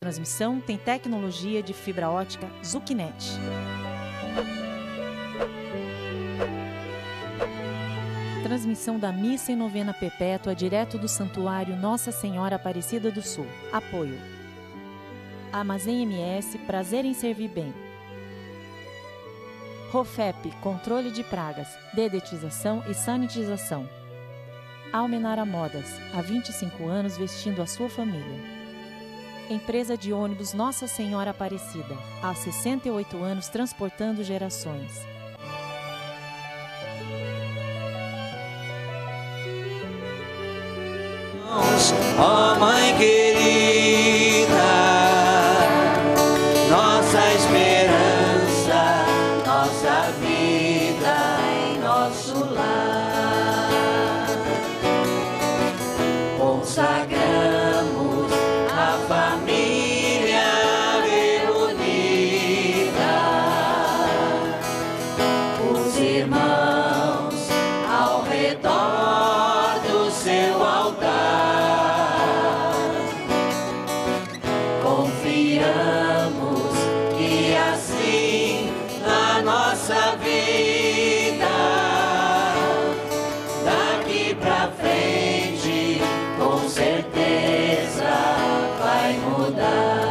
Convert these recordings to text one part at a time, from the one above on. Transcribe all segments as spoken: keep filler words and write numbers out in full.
Transmissão tem tecnologia de fibra ótica Zucnet. Transmissão da Missa e Novena Perpétua direto do Santuário Nossa Senhora Aparecida do Sul. Apoio: Armazém M S, prazer em servir bem. Rofep, controle de pragas, dedetização e sanitização. Almenara Modas, há vinte e cinco anos vestindo a sua família. Empresa de ônibus Nossa Senhora Aparecida, há sessenta e oito anos transportando gerações. Ó Mãe querida, nossa esperança, nossa vida em nosso lar, consagramos a família reunida, os irmãos ao redor do seu altar. Confiamos que assim a nossa vida daqui pra frente com certeza vai mudar.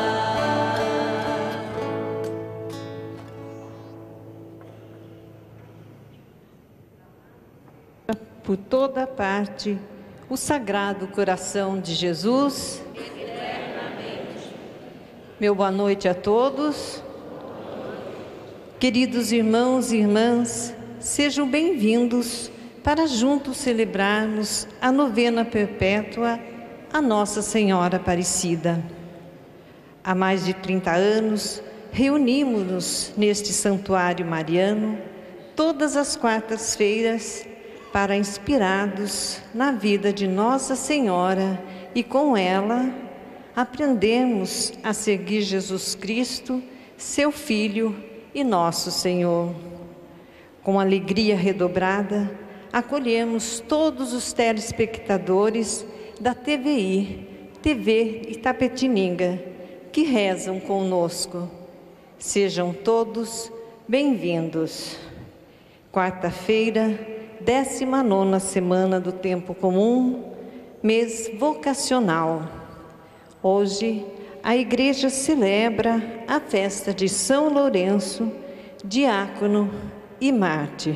Por toda parte, o Sagrado Coração de Jesus. Meu boa noite a todos. Queridos irmãos e irmãs, sejam bem-vindos para juntos celebrarmos a novena perpétua a Nossa Senhora Aparecida. Há mais de trinta anos, reunimos-nos neste santuário mariano todas as quartas-feiras para, inspirados na vida de Nossa Senhora e com ela, aprendemos a seguir Jesus Cristo, seu Filho e nosso Senhor. Com alegria redobrada, acolhemos todos os telespectadores da T V I, T V Itapetininga, que rezam conosco. Sejam todos bem-vindos. Quarta-feira, décima nona semana do Tempo Comum, mês vocacional. Hoje, a Igreja celebra a festa de São Lourenço, diácono e mártir.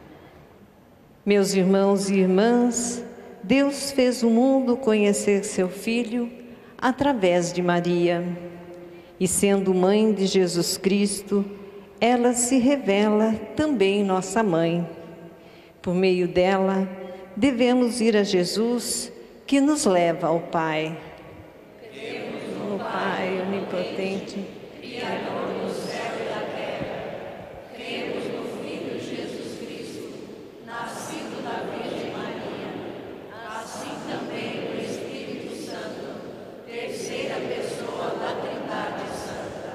Meus irmãos e irmãs, Deus fez o mundo conhecer seu Filho através de Maria. E sendo mãe de Jesus Cristo, ela se revela também nossa mãe. Por meio dela, devemos ir a Jesus, que nos leva ao Pai. No Pai onipotente, Criador do céu e da terra, cremos no Filho Jesus Cristo, nascido da Virgem Maria, assim também do Espírito Santo, terceira pessoa da Trindade Santa.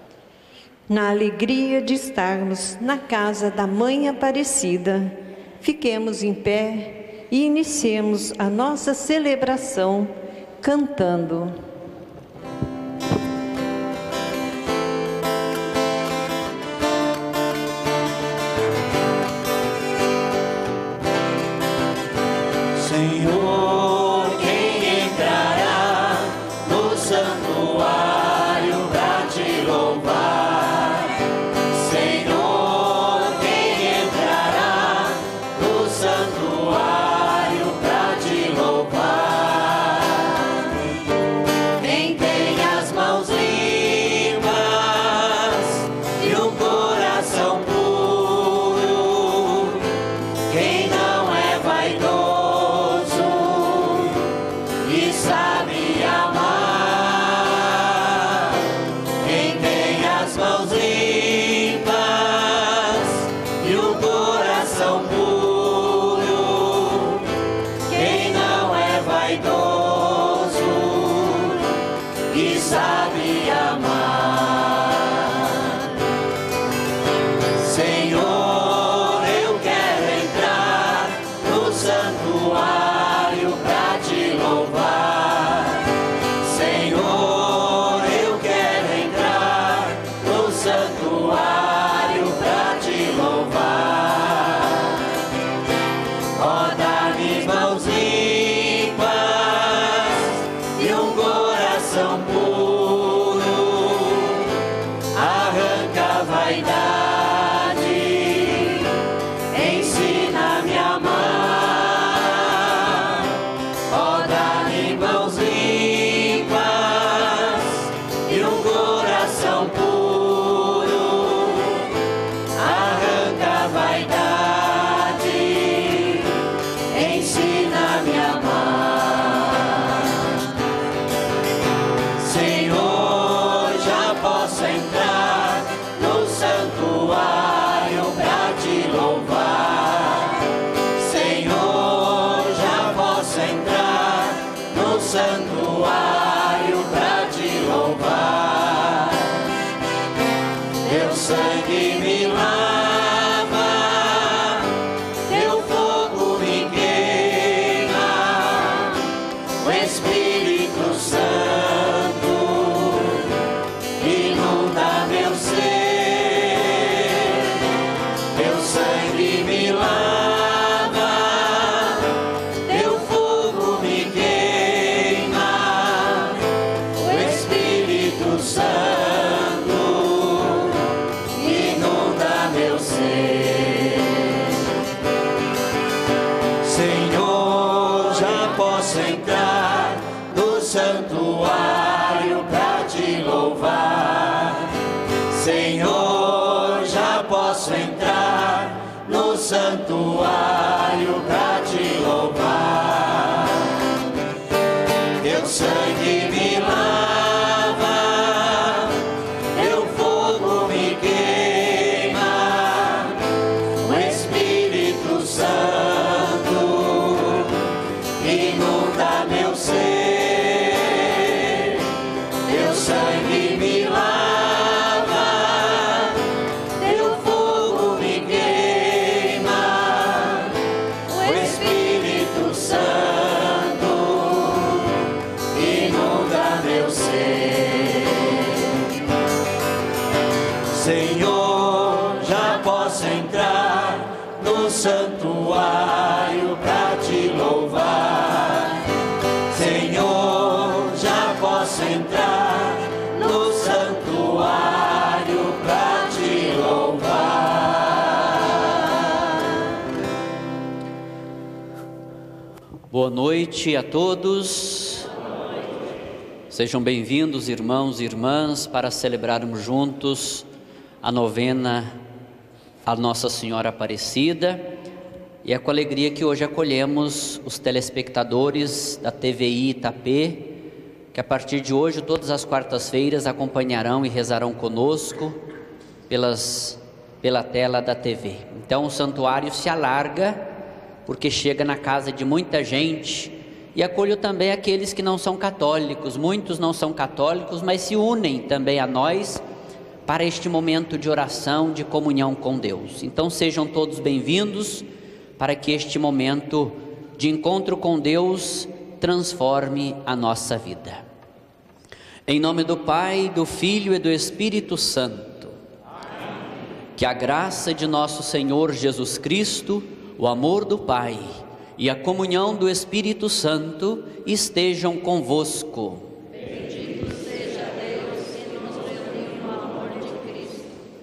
Na alegria de estarmos na casa da Mãe Aparecida, fiquemos em pé e iniciemos a nossa celebração cantando. Senhor, quem entrará no santuário pra te louvar? Senhor, quem entrará no santuário pra te louvar? Quem tem as mãos limpas e um coração puro, quem não é vaidoso e sabe amar, quem tem as mãos limpas e o coração puro, quem não é vaidoso e sabe amar. Senhor, eu quero entrar no santuário pra te louvar. Senhor, no santuário pra te louvar. Teu sangue me lava, teu fogo me queima, o Espírito Santo inunda meu ser. Teu sangue me lava, teu fogo me queima, o Espírito Santo inunda meu ser. Senhor, já posso entrar no santuário pra te louvar. Senhor, já posso entrar no santuário pra te louvar. Teu sangue me lava, teu fogo me queima, o Espírito Santo inunda meu ser. Teu sangue me lava, teu fogo me queima, o Espírito Santo inunda meu ser. Senhor, já posso entrar no santuário pra te louvar. Senhor, já posso entrar no santuário pra te louvar. Boa noite a todos. Sejam bem-vindos, irmãos e irmãs, para celebrarmos juntos a novena a Nossa Senhora Aparecida. E é com alegria que hoje acolhemos os telespectadores da T V I Itapê, que a partir de hoje, todas as quartas-feiras, acompanharão e rezarão conosco pelas, pela tela da T V. Então o santuário se alarga, porque chega na casa de muita gente, e acolho também aqueles que não são católicos. Muitos não são católicos, mas se unem também a nós para este momento de oração, de comunhão com Deus. Então sejam todos bem-vindos, para que este momento de encontro com Deus transforme a nossa vida. Em nome do Pai, do Filho e do Espírito Santo. Amém. Que a graça de nosso Senhor Jesus Cristo, o amor do Pai e a comunhão do Espírito Santo estejam convosco. Bendito seja Deus que nos reuniu no amor de Cristo.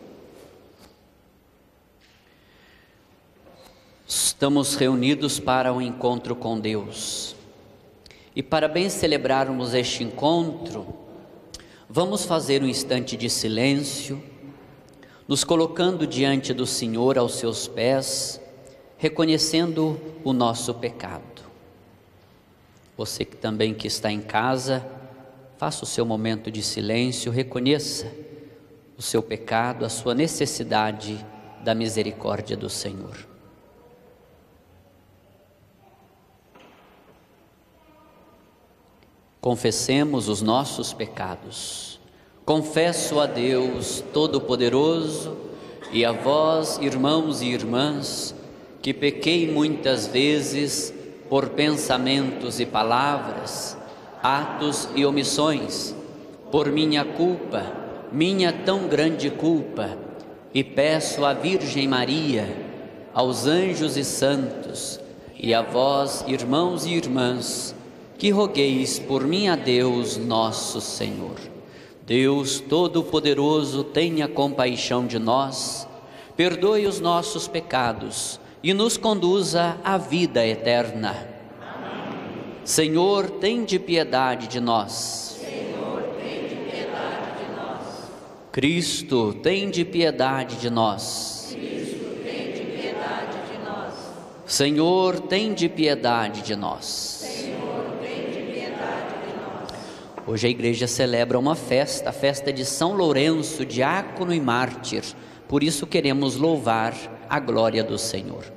Estamos reunidos para um encontro com Deus. E para bem celebrarmos este encontro, vamos fazer um instante de silêncio, nos colocando diante do Senhor aos seus pés, reconhecendo o nosso pecado. Você que também que está em casa, faça o seu momento de silêncio, reconheça o seu pecado, a sua necessidade da misericórdia do Senhor. Confessemos os nossos pecados. Confesso a Deus Todo-Poderoso e a vós, irmãos e irmãs, que pequei muitas vezes por pensamentos e palavras, atos e omissões, por minha culpa, minha tão grande culpa, e peço à Virgem Maria, aos anjos e santos, e a vós, irmãos e irmãs, que rogueis por mim a Deus nosso Senhor. Deus Todo-Poderoso, tenha compaixão de nós, perdoe os nossos pecados e nos conduza à vida eterna. Amém. Senhor, tende piedade de nós. Senhor, tende piedade de nós. Cristo, tende piedade de nós. Cristo, tende piedade de nós. Senhor, tende piedade de nós. Senhor, tende piedade de nós. Hoje a igreja celebra uma festa, a festa de São Lourenço, diácono e mártir. Por isso queremos louvar a glória do Senhor.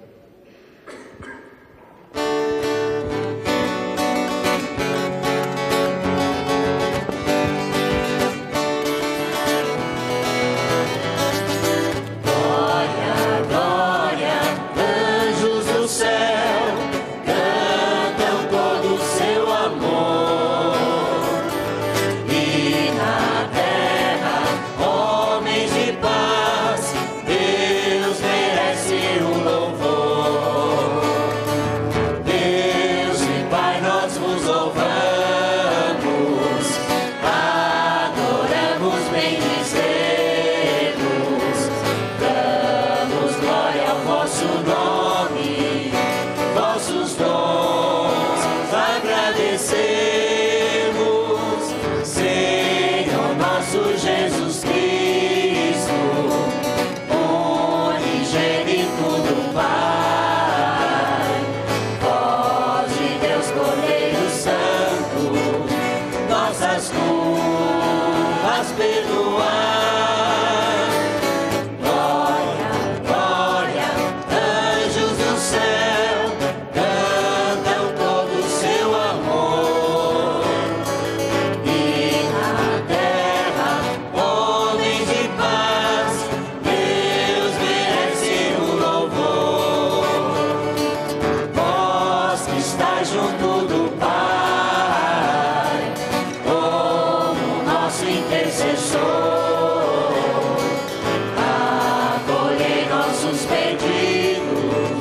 ar. Glória, glória, anjos do céu, cantam todo o seu amor. E na terra, homens de paz, Deus merece o louvor. Vós que estáis junto do Pai, como nosso intercessor, acolhei nossos pedidos,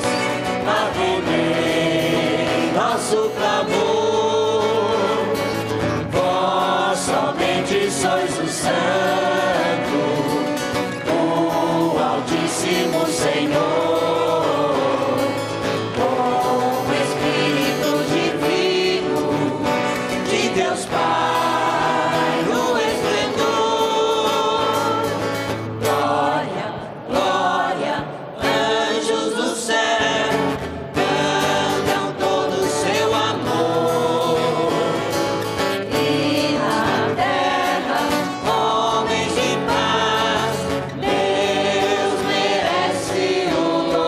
atendei nosso clamor. Vós somente sois o Santo, o Altíssimo Senhor, com o Espírito Divino de Deus Pai no esplendor. Glória, glória, anjos do céu, cantam todo o seu amor. E na terra, homens de paz, Deus merece o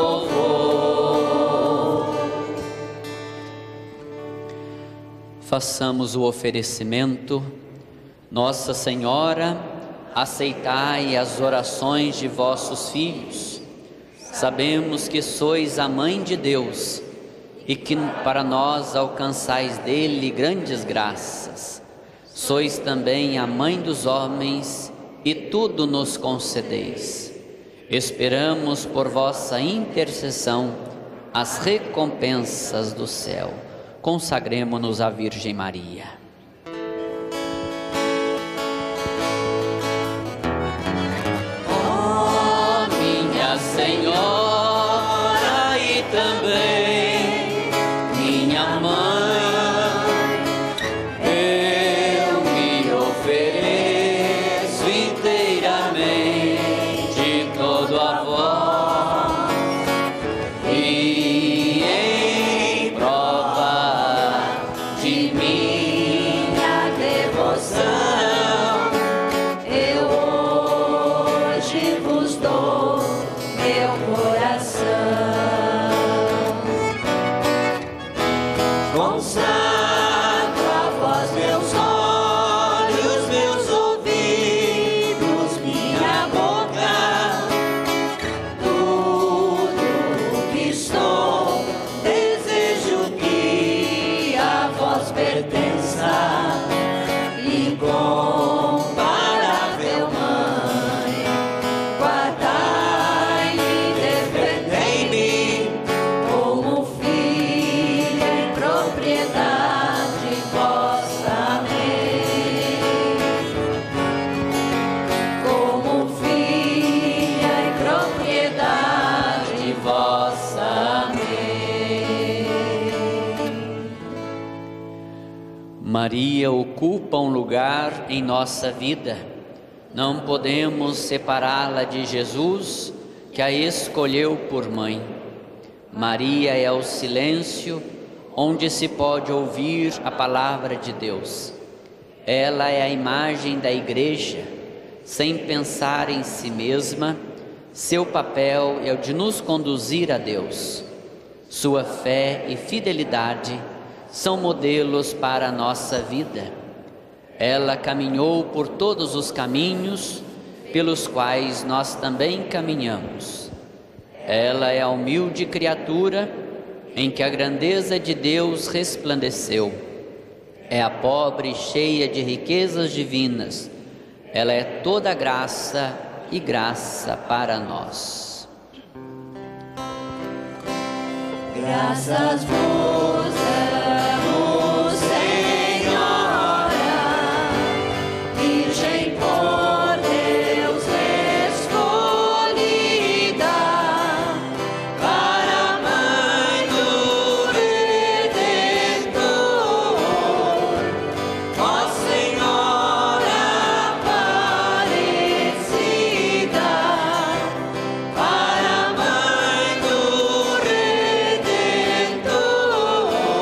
louvor. Façamos o oferecimento. Nossa Senhora, aceitai as orações de vossos filhos. Sabemos que sois a Mãe de Deus e que para nós alcançais dele grandes graças. Sois também a Mãe dos homens e tudo nos concedeis. Esperamos por vossa intercessão as recompensas do céu. Consagremo-nos à Virgem Maria. Ó minha Senhora e também minha Mãe, eu me ofereço inteiramente todo a vós, e em prova de minha devoção, eu hoje vos dou meu coração. Consagro a vós meus olhos, meus ouvidos, minha boca, tudo que sou, desejo que a vós pertença. Incomparável Mãe, guardai-me e defendei-me como filha em propriedade vossa. Amém. Como filha em propriedade vossa. Amém. Maria ocupa um lugar em nossa vida. Não podemos separá-la de Jesus, que a escolheu por mãe. Maria é o silêncio onde se pode ouvir a palavra de Deus. Ela é a imagem da igreja. Sem pensar em si mesma, seu papel é o de nos conduzir a Deus. Sua fé e fidelidade são modelos para a nossa vida. Ela caminhou por todos os caminhos pelos quais nós também caminhamos. Ela é a humilde criatura em que a grandeza de Deus resplandeceu. É a pobre cheia de riquezas divinas. Ela é toda graça e graça para nós. Graças vos damos, Senhora, Virgem por Deus escolhida, para a Mãe do Redentor, ó Senhora Aparecida, para a Mãe do Redentor.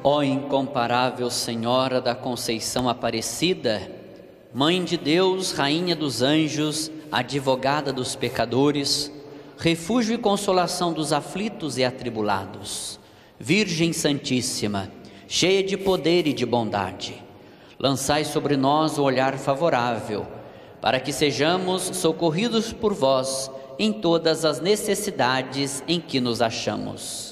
Ó incomparável Senhora da Conceição Aparecida, Mãe de Deus, Rainha dos Anjos, Advogada dos pecadores, refúgio e consolação dos aflitos e atribulados, Virgem Santíssima, cheia de poder e de bondade, lançai sobre nós o olhar favorável, para que sejamos socorridos por vós em todas as necessidades em que nos achamos.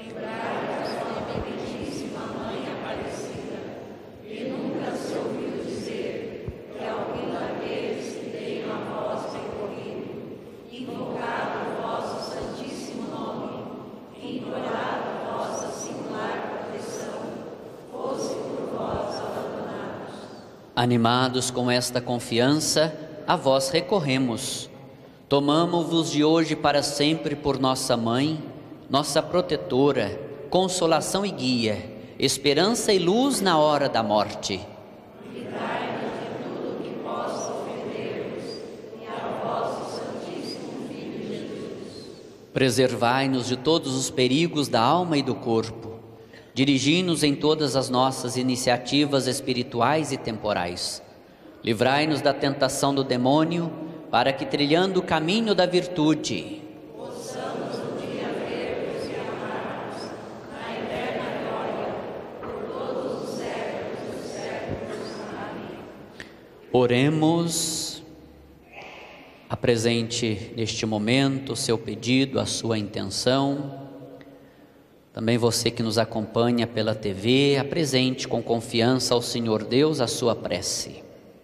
Animados com esta confiança, a vós recorremos. Tomamo-vos de hoje para sempre por nossa Mãe, nossa protetora, consolação e guia, esperança e luz na hora da morte. Livrai-nos de tudo que possa ofender-vos, e a vosso Santíssimo Filho Jesus. Preservai-nos de todos os perigos da alma e do corpo. Dirigi-nos em todas as nossas iniciativas espirituais e temporais. Livrai-nos da tentação do demônio, para que, trilhando o caminho da virtude, possamos um dia ver-vos e amar-vos na eterna glória, por todos os séculos dos séculos. Amém. Oremos. Apresente neste momento o seu pedido, a sua intenção. Também você que nos acompanha pela T V, apresente com confiança ao Senhor Deus a sua prece.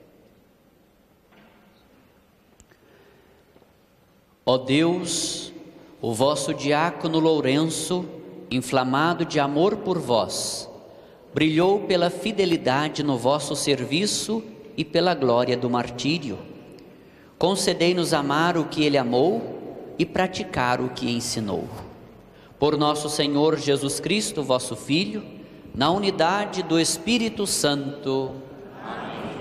Ó Deus, o vosso diácono Lourenço, inflamado de amor por vós, brilhou pela fidelidade no vosso serviço e pela glória do martírio. Concedei-nos amar o que ele amou e praticar o que ensinou. Por nosso Senhor Jesus Cristo, vosso Filho, na unidade do Espírito Santo. Amém.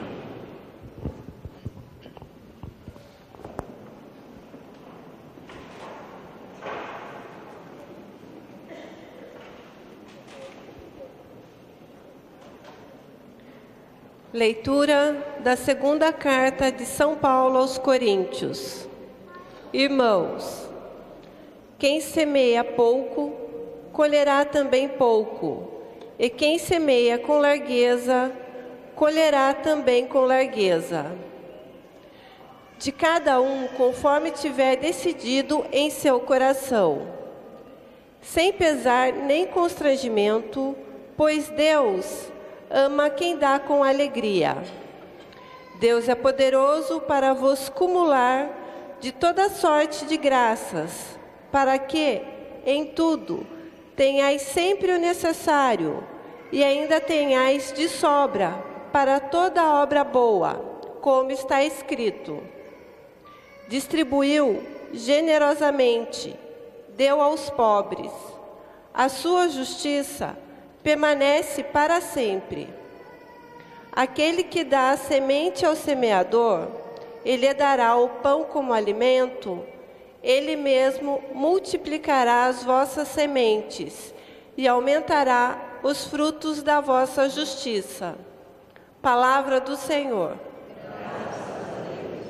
Leitura da segunda carta de São Paulo aos Coríntios. Irmãos, quem semeia pouco, colherá também pouco, e quem semeia com largueza, colherá também com largueza. De cada um, conforme tiver decidido em seu coração, sem pesar nem constrangimento, pois Deus ama quem dá com alegria. Deus é poderoso para vos cumular de toda sorte de graças, para que, em tudo, tenhais sempre o necessário e ainda tenhais de sobra para toda obra boa, como está escrito. Distribuiu generosamente, deu aos pobres. A sua justiça permanece para sempre. Aquele que dá a semente ao semeador, ele lhe dará o pão como alimento. Ele mesmo multiplicará as vossas sementes e aumentará os frutos da vossa justiça. Palavra do Senhor. Graças a Deus.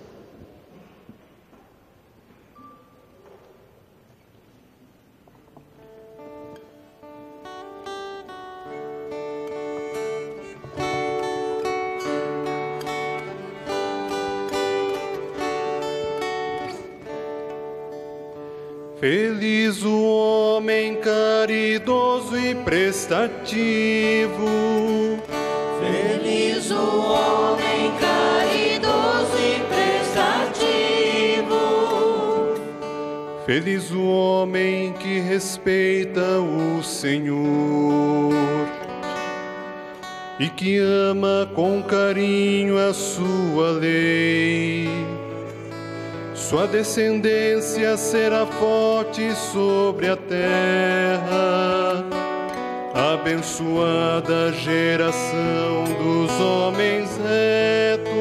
Feliz o homem caridoso e prestativo. Feliz o homem caridoso e prestativo. Feliz o homem que respeita o Senhor e que ama com carinho a sua lei. Sua descendência será forte sobre a terra, abençoada geração dos homens retos.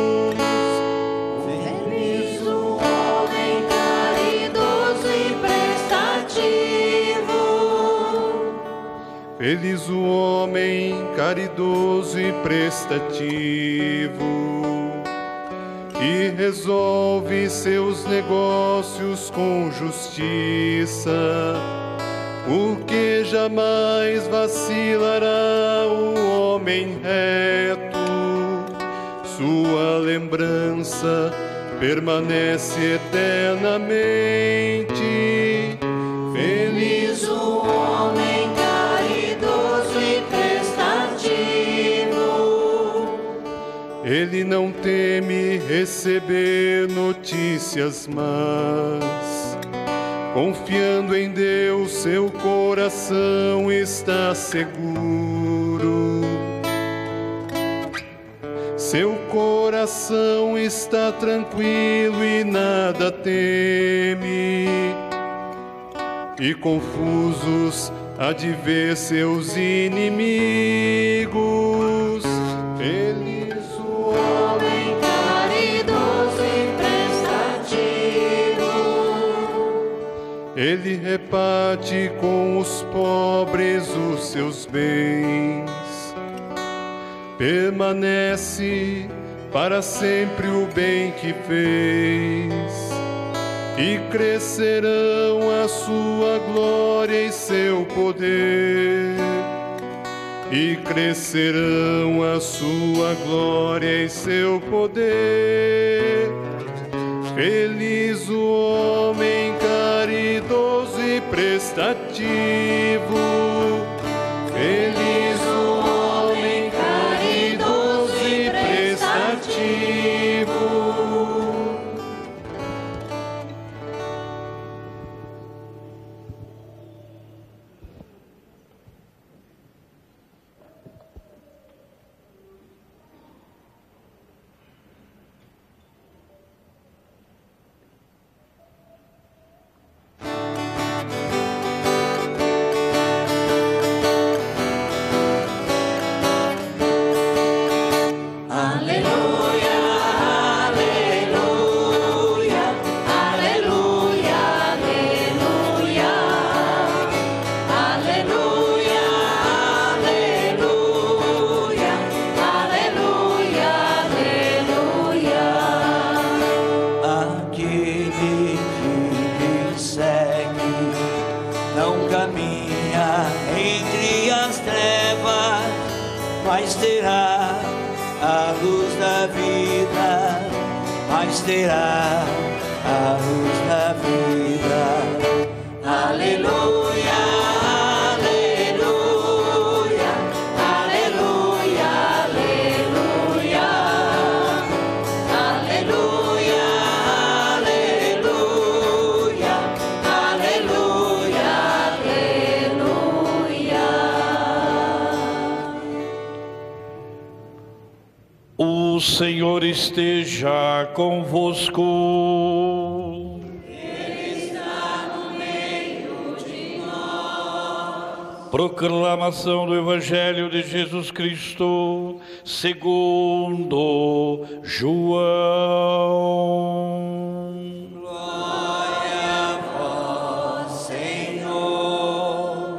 Feliz o homem caridoso e prestativo. Feliz o homem caridoso e prestativo, que resolve seus negócios com justiça, porque jamais vacilará o homem reto. Sua lembrança permanece eternamente. Feliz o homem caridoso e prestativo. Ele não teme receber notícias más. Confiando em Deus, seu coração está seguro. Seu coração está tranquilo e nada teme. E confusos há de ver seus inimigos. Feliz o homem caridoso e prestativo. Ele reparte com os pobres os seus bens. Permanece para sempre o bem que fez. E crescerão a sua glória e seu poder. E crescerão a sua glória e seu poder. Feliz o homem caridoso e prestativo. Feliz o homem caridoso e prestativo. mas terá a luz da vida, mas terá a luz da vida. Aleluia, aleluia, aleluia, aleluia, aleluia, aleluia, aleluia, aleluia. O Senhor esteja convosco. Proclamação do Evangelho de Jesus Cristo segundo João. Glória a vós, Senhor.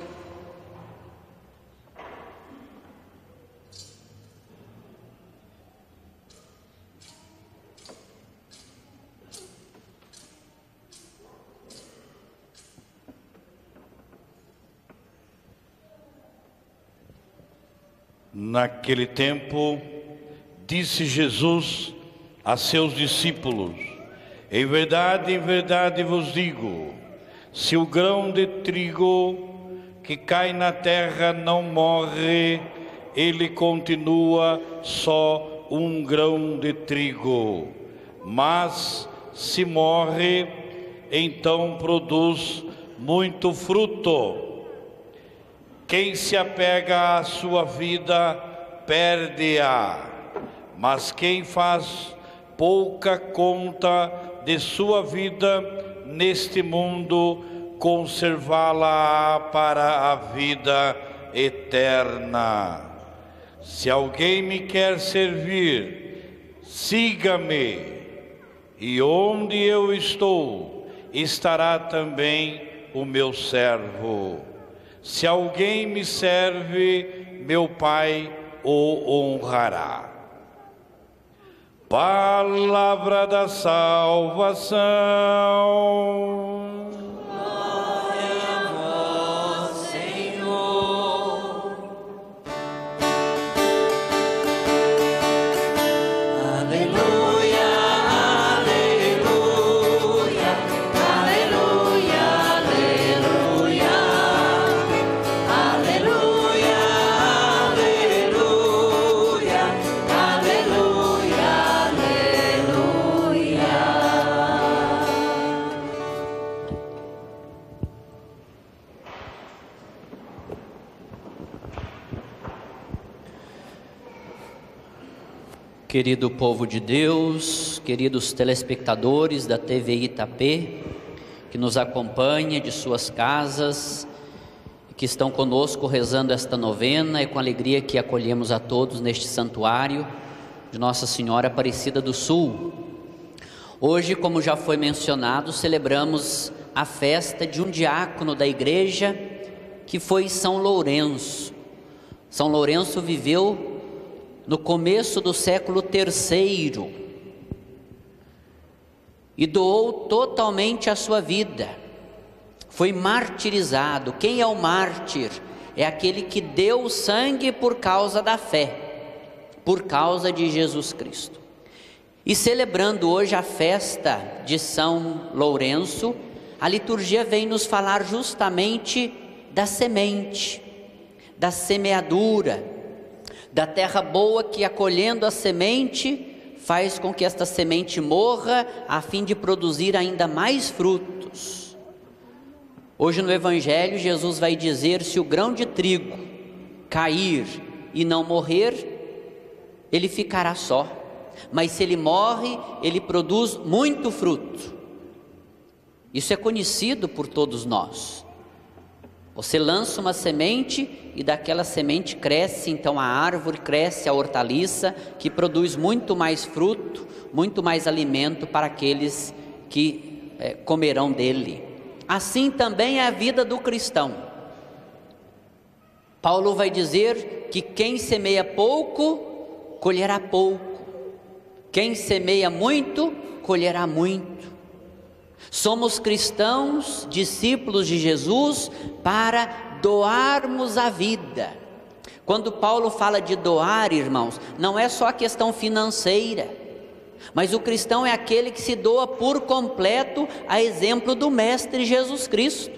Naquele tempo, disse Jesus a seus discípulos: em verdade, em verdade vos digo, se o grão de trigo que cai na terra não morre, ele continua só um grão de trigo. Mas se morre, então produz muito fruto. Quem se apega à sua vida, perde-a, mas quem faz pouca conta de sua vida neste mundo, conservá-la para a vida eterna. Se alguém me quer servir, siga-me, e onde eu estou, estará também o meu servo. Se alguém me serve, meu Pai o honrará. Palavra da salvação. Glória a vós, Senhor. Aleluia, aleluia, aleluia, aleluia, aleluia, aleluia, aleluia, aleluia. Querido povo de Deus, queridos telespectadores da T V Itapê, que nos acompanha de suas casas, que estão conosco rezando esta novena, e com alegria que acolhemos a todos neste santuário de Nossa Senhora Aparecida do Sul. Hoje, como já foi mencionado, celebramos a festa de um diácono da igreja, que foi São Lourenço. São Lourenço viveu no começo do século terceiro e doou totalmente a sua vida. Foi martirizado. Quem é o mártir? É aquele que deu sangue por causa da fé, por causa de Jesus Cristo. E celebrando hoje a festa de São Lourenço, a liturgia vem nos falar justamente da semente, da semeadura, da terra boa que, acolhendo a semente, faz com que esta semente morra, a fim de produzir ainda mais frutos. Hoje no Evangelho, Jesus vai dizer: se o grão de trigo cair e não morrer, ele ficará só, mas se ele morre, ele produz muito fruto. Isso é conhecido por todos nós. Você lança uma semente e daquela semente cresce então a árvore, cresce a hortaliça, que produz muito mais fruto, muito mais alimento para aqueles que é, comerão dele. Assim também é a vida do cristão. Paulo vai dizer que quem semeia pouco, colherá pouco. Quem semeia muito, colherá muito. Somos cristãos, discípulos de Jesus, para doarmos a vida. Quando Paulo fala de doar, irmãos, não é só a questão financeira, mas o cristão é aquele que se doa por completo, a exemplo do Mestre Jesus Cristo.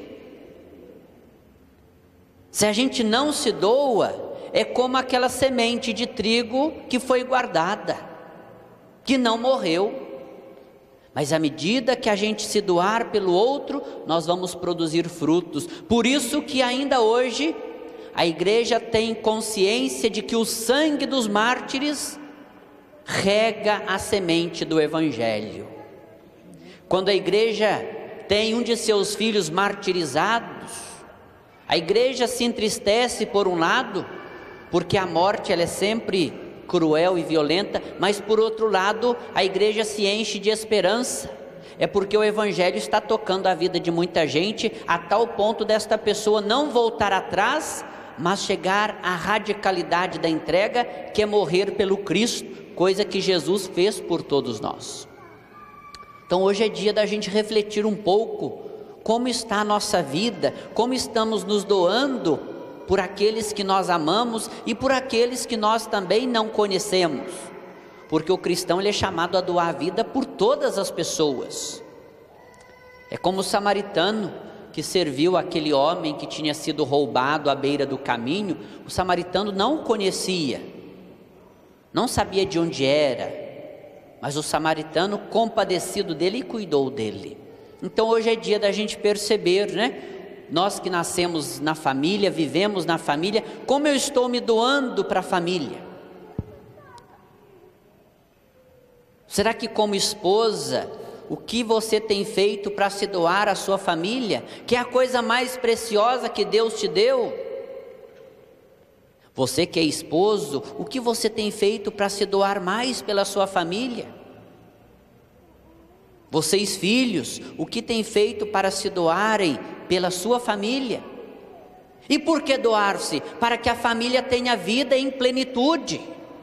Se a gente não se doa, é como aquela semente de trigo que foi guardada, que não morreu. Mas à medida que a gente se doar pelo outro, nós vamos produzir frutos. Por isso que ainda hoje a igreja tem consciência de que o sangue dos mártires rega a semente do Evangelho. Quando a igreja tem um de seus filhos martirizados, a igreja se entristece por um lado, porque a morte ela é sempre cruel e violenta, mas por outro lado a igreja se enche de esperança. É porque o Evangelho está tocando a vida de muita gente, a tal ponto desta pessoa não voltar atrás, mas chegar à radicalidade da entrega, que é morrer pelo Cristo, coisa que Jesus fez por todos nós. Então hoje é dia da gente refletir um pouco como está a nossa vida, como estamos nos doando por aqueles que nós amamos e por aqueles que nós também não conhecemos, porque o cristão ele é chamado a doar a vida por todas as pessoas. É como o samaritano que serviu aquele homem que tinha sido roubado à beira do caminho. O samaritano não o conhecia, não sabia de onde era, mas o samaritano, compadecido dele, cuidou dele. Então hoje é dia da gente perceber, né? Nós que nascemos na família, vivemos na família, como eu estou me doando para a família? Será que como esposa, o que você tem feito para se doar à sua família, que é a coisa mais preciosa que Deus te deu? Você que é esposo, o que você tem feito para se doar mais pela sua família? Vocês filhos, o que tem feito para se doarem pela sua família? E por que doar-se? Para que a família tenha vida em plenitude.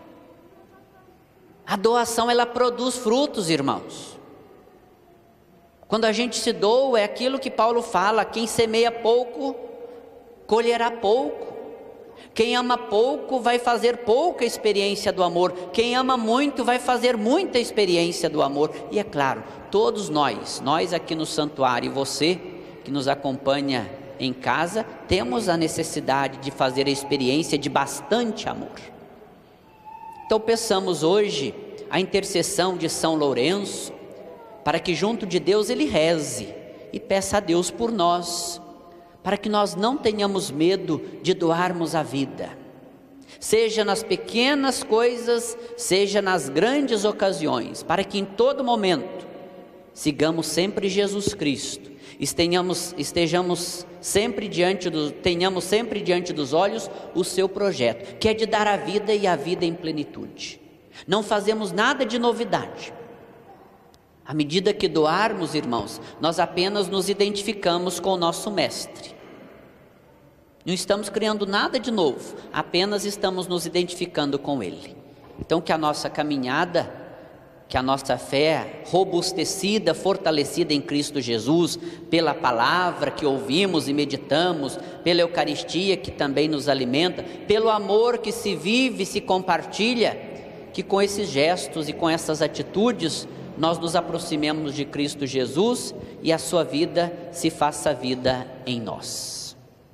A doação, ela produz frutos, irmãos. Quando a gente se doa, é aquilo que Paulo fala: quem semeia pouco, colherá pouco. Quem ama pouco, vai fazer pouca experiência do amor. Quem ama muito, vai fazer muita experiência do amor. E é claro, todos nós, nós aqui no santuário, e você que nos acompanha em casa, temos a necessidade de fazer a experiência de bastante amor. Então peçamos hoje a intercessão de São Lourenço, para que junto de Deus ele reze e peça a Deus por nós, para que nós não tenhamos medo de doarmos a vida, seja nas pequenas coisas, seja nas grandes ocasiões, para que em todo momento sigamos sempre Jesus Cristo, estejamos, estejamos sempre diante do, tenhamos sempre diante dos olhos o seu projeto, que é de dar a vida e a vida em plenitude. Não fazemos nada de novidade. À medida que doarmos, irmãos, nós apenas nos identificamos com o nosso mestre. Não estamos criando nada de novo, apenas estamos nos identificando com ele. Então que a nossa caminhada, que a nossa fé robustecida, fortalecida em Cristo Jesus, pela palavra que ouvimos e meditamos, pela Eucaristia que também nos alimenta, pelo amor que se vive e se compartilha, que com esses gestos e com essas atitudes nós nos aproximemos de Cristo Jesus e a sua vida se faça vida em nós.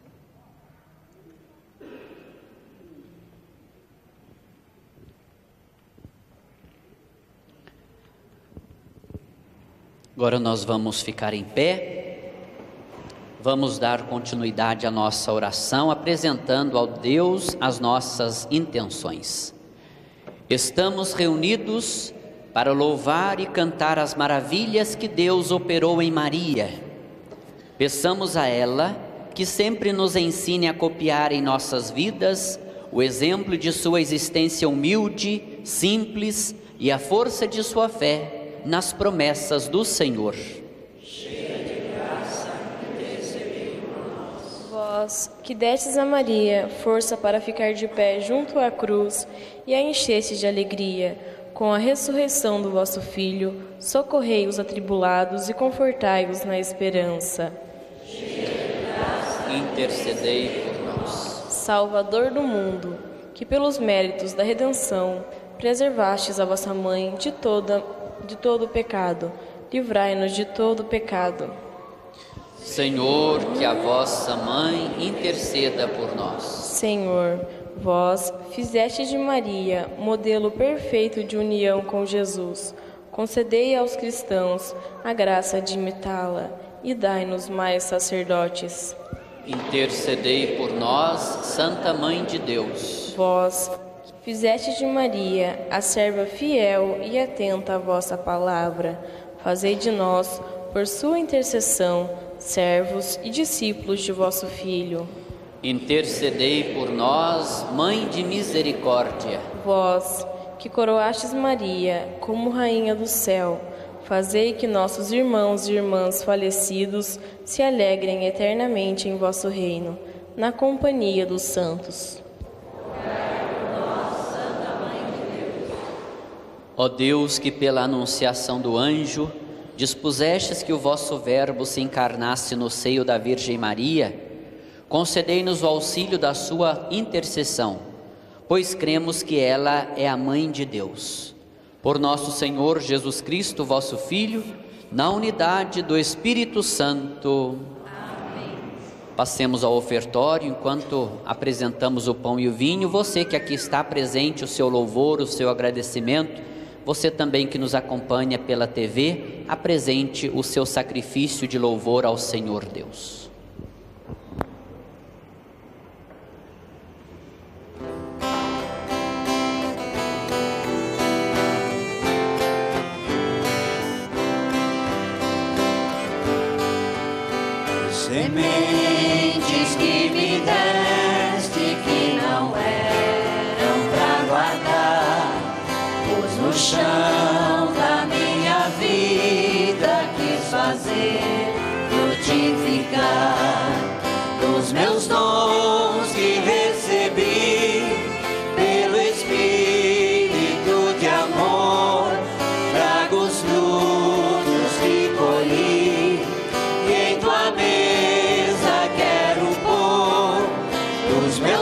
Agora nós vamos ficar em pé, vamos dar continuidade à nossa oração, apresentando ao Deus as nossas intenções. Estamos reunidos para louvar e cantar as maravilhas que Deus operou em Maria. Peçamos a ela que sempre nos ensine a copiar em nossas vidas o exemplo de sua existência humilde, simples e a força de sua fé nas promessas do Senhor. Cheia de graça, intercedei por nós. Vós, que destes a Maria força para ficar de pé junto à cruz e a encheste de alegria, com a ressurreição do vosso Filho, socorrei os atribulados e confortai-os na esperança. Cheia de graça, intercedei por nós. Salvador do mundo, que pelos méritos da redenção preservastes a vossa mãe de toda de todo o pecado, livrai-nos de todo o pecado. Senhor, que a vossa mãe interceda por nós. Senhor, vós fizeste de Maria modelo perfeito de união com Jesus. Concedei aos cristãos a graça de imitá-la e dai-nos mais sacerdotes. Intercedei por nós, Santa Mãe de Deus. Vós fizeste de Maria a serva fiel e atenta à vossa palavra. Fazei de nós, por sua intercessão, servos e discípulos de vosso Filho. Intercedei por nós, Mãe de misericórdia. Vós, que coroastes Maria como Rainha do céu, fazei que nossos irmãos e irmãs falecidos se alegrem eternamente em vosso reino, na companhia dos santos. Ó Deus, que pela anunciação do anjo dispusestes que o vosso Verbo se encarnasse no seio da Virgem Maria, concedei-nos o auxílio da sua intercessão, pois cremos que ela é a Mãe de Deus. Por nosso Senhor Jesus Cristo, vosso Filho, na unidade do Espírito Santo. Amém. Passemos ao ofertório enquanto apresentamos o pão e o vinho. Você que aqui está presente, o seu louvor, o seu agradecimento. Você também que nos acompanha pela T V, apresente o seu sacrifício de louvor ao Senhor Deus. Sementes que me deste que não eram pra guardar, pus no chão da minha vida, quis fazer frutificar.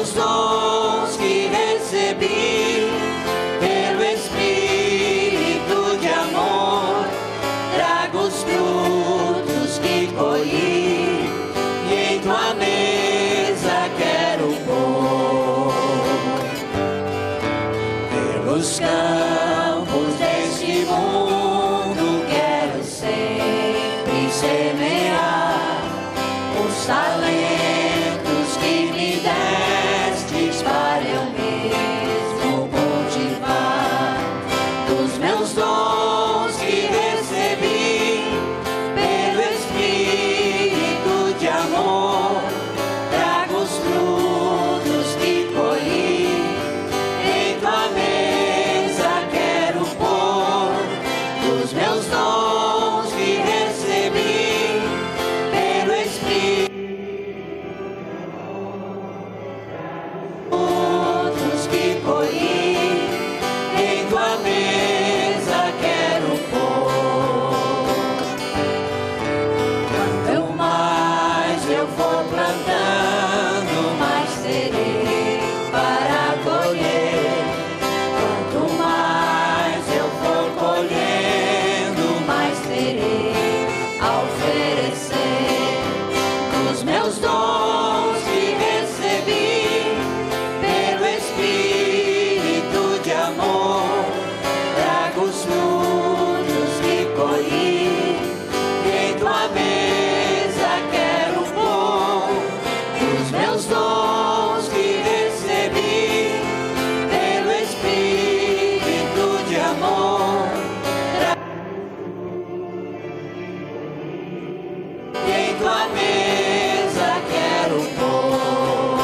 meus dons que recebi pelo Espírito de amor, trago os frutos que colhi e em tua mesa quero pôr. Pelos campos deste mundo quero sempre semear os talentos que me destes para eu mesmo cultivar. Dos meus dons que recebi pelo Espírito de amor, trago os frutos que colhi, em tua mesa quero pôr. Dos meus dons que recebi pelo Espírito, frutos que colhi, em tua mesa quero pôr. Quanto mais eu for plantando, mais terei para colher. Quanto mais eu for colhendo, mais terei a oferecer. Dos meus dons que recebi pelo Espírito de amor, trago os frutos que colhi, e em tua mesa quero pôr. Dos meus dons que recebi pelo Espírito de amor, e em tua mesa quero pôr.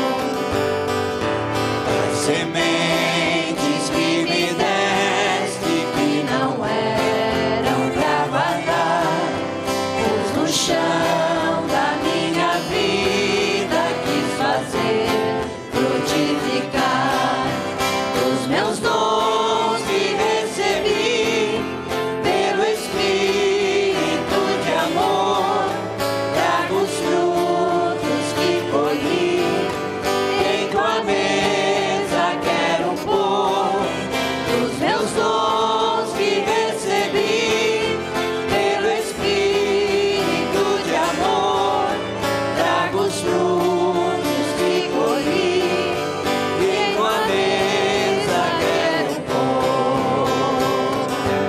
As sementes que me deste que não eram pra guardar, pus no chão da minha vida, quis fazer frutificar. Dos meus dons que recebi pelo Espírito de amor, trago os frutos que colhi, em tua mesa quero pôr. Dos meus dons que recebi pelo Espírito de amor, trago os frutos que colhi, e em tua mesa quero pôr.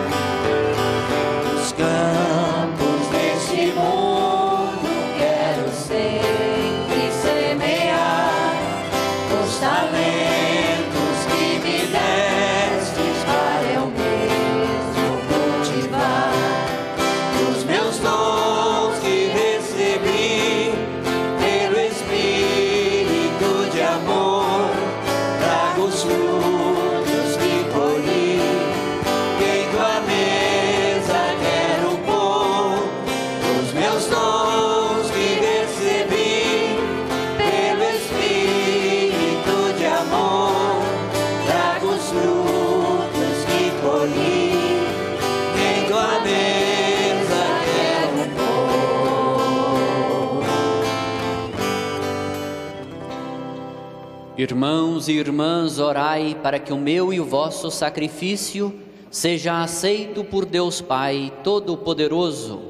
Os campos deste mundo quero sempre semear os talentos que me destes para eu mesmo cultivar. Dos meus dons que recebi pelo Espírito de amor, trago os frutos que colhi, e em tua mesa quero pôr. Dos meus dons que recebi pelo Espírito de amor, trago os frutos que colhi, e em tua mesa quero pôr. Irmãos e irmãs, orai para que o meu e o vosso sacrifício seja aceito por Deus Pai Todo-Poderoso.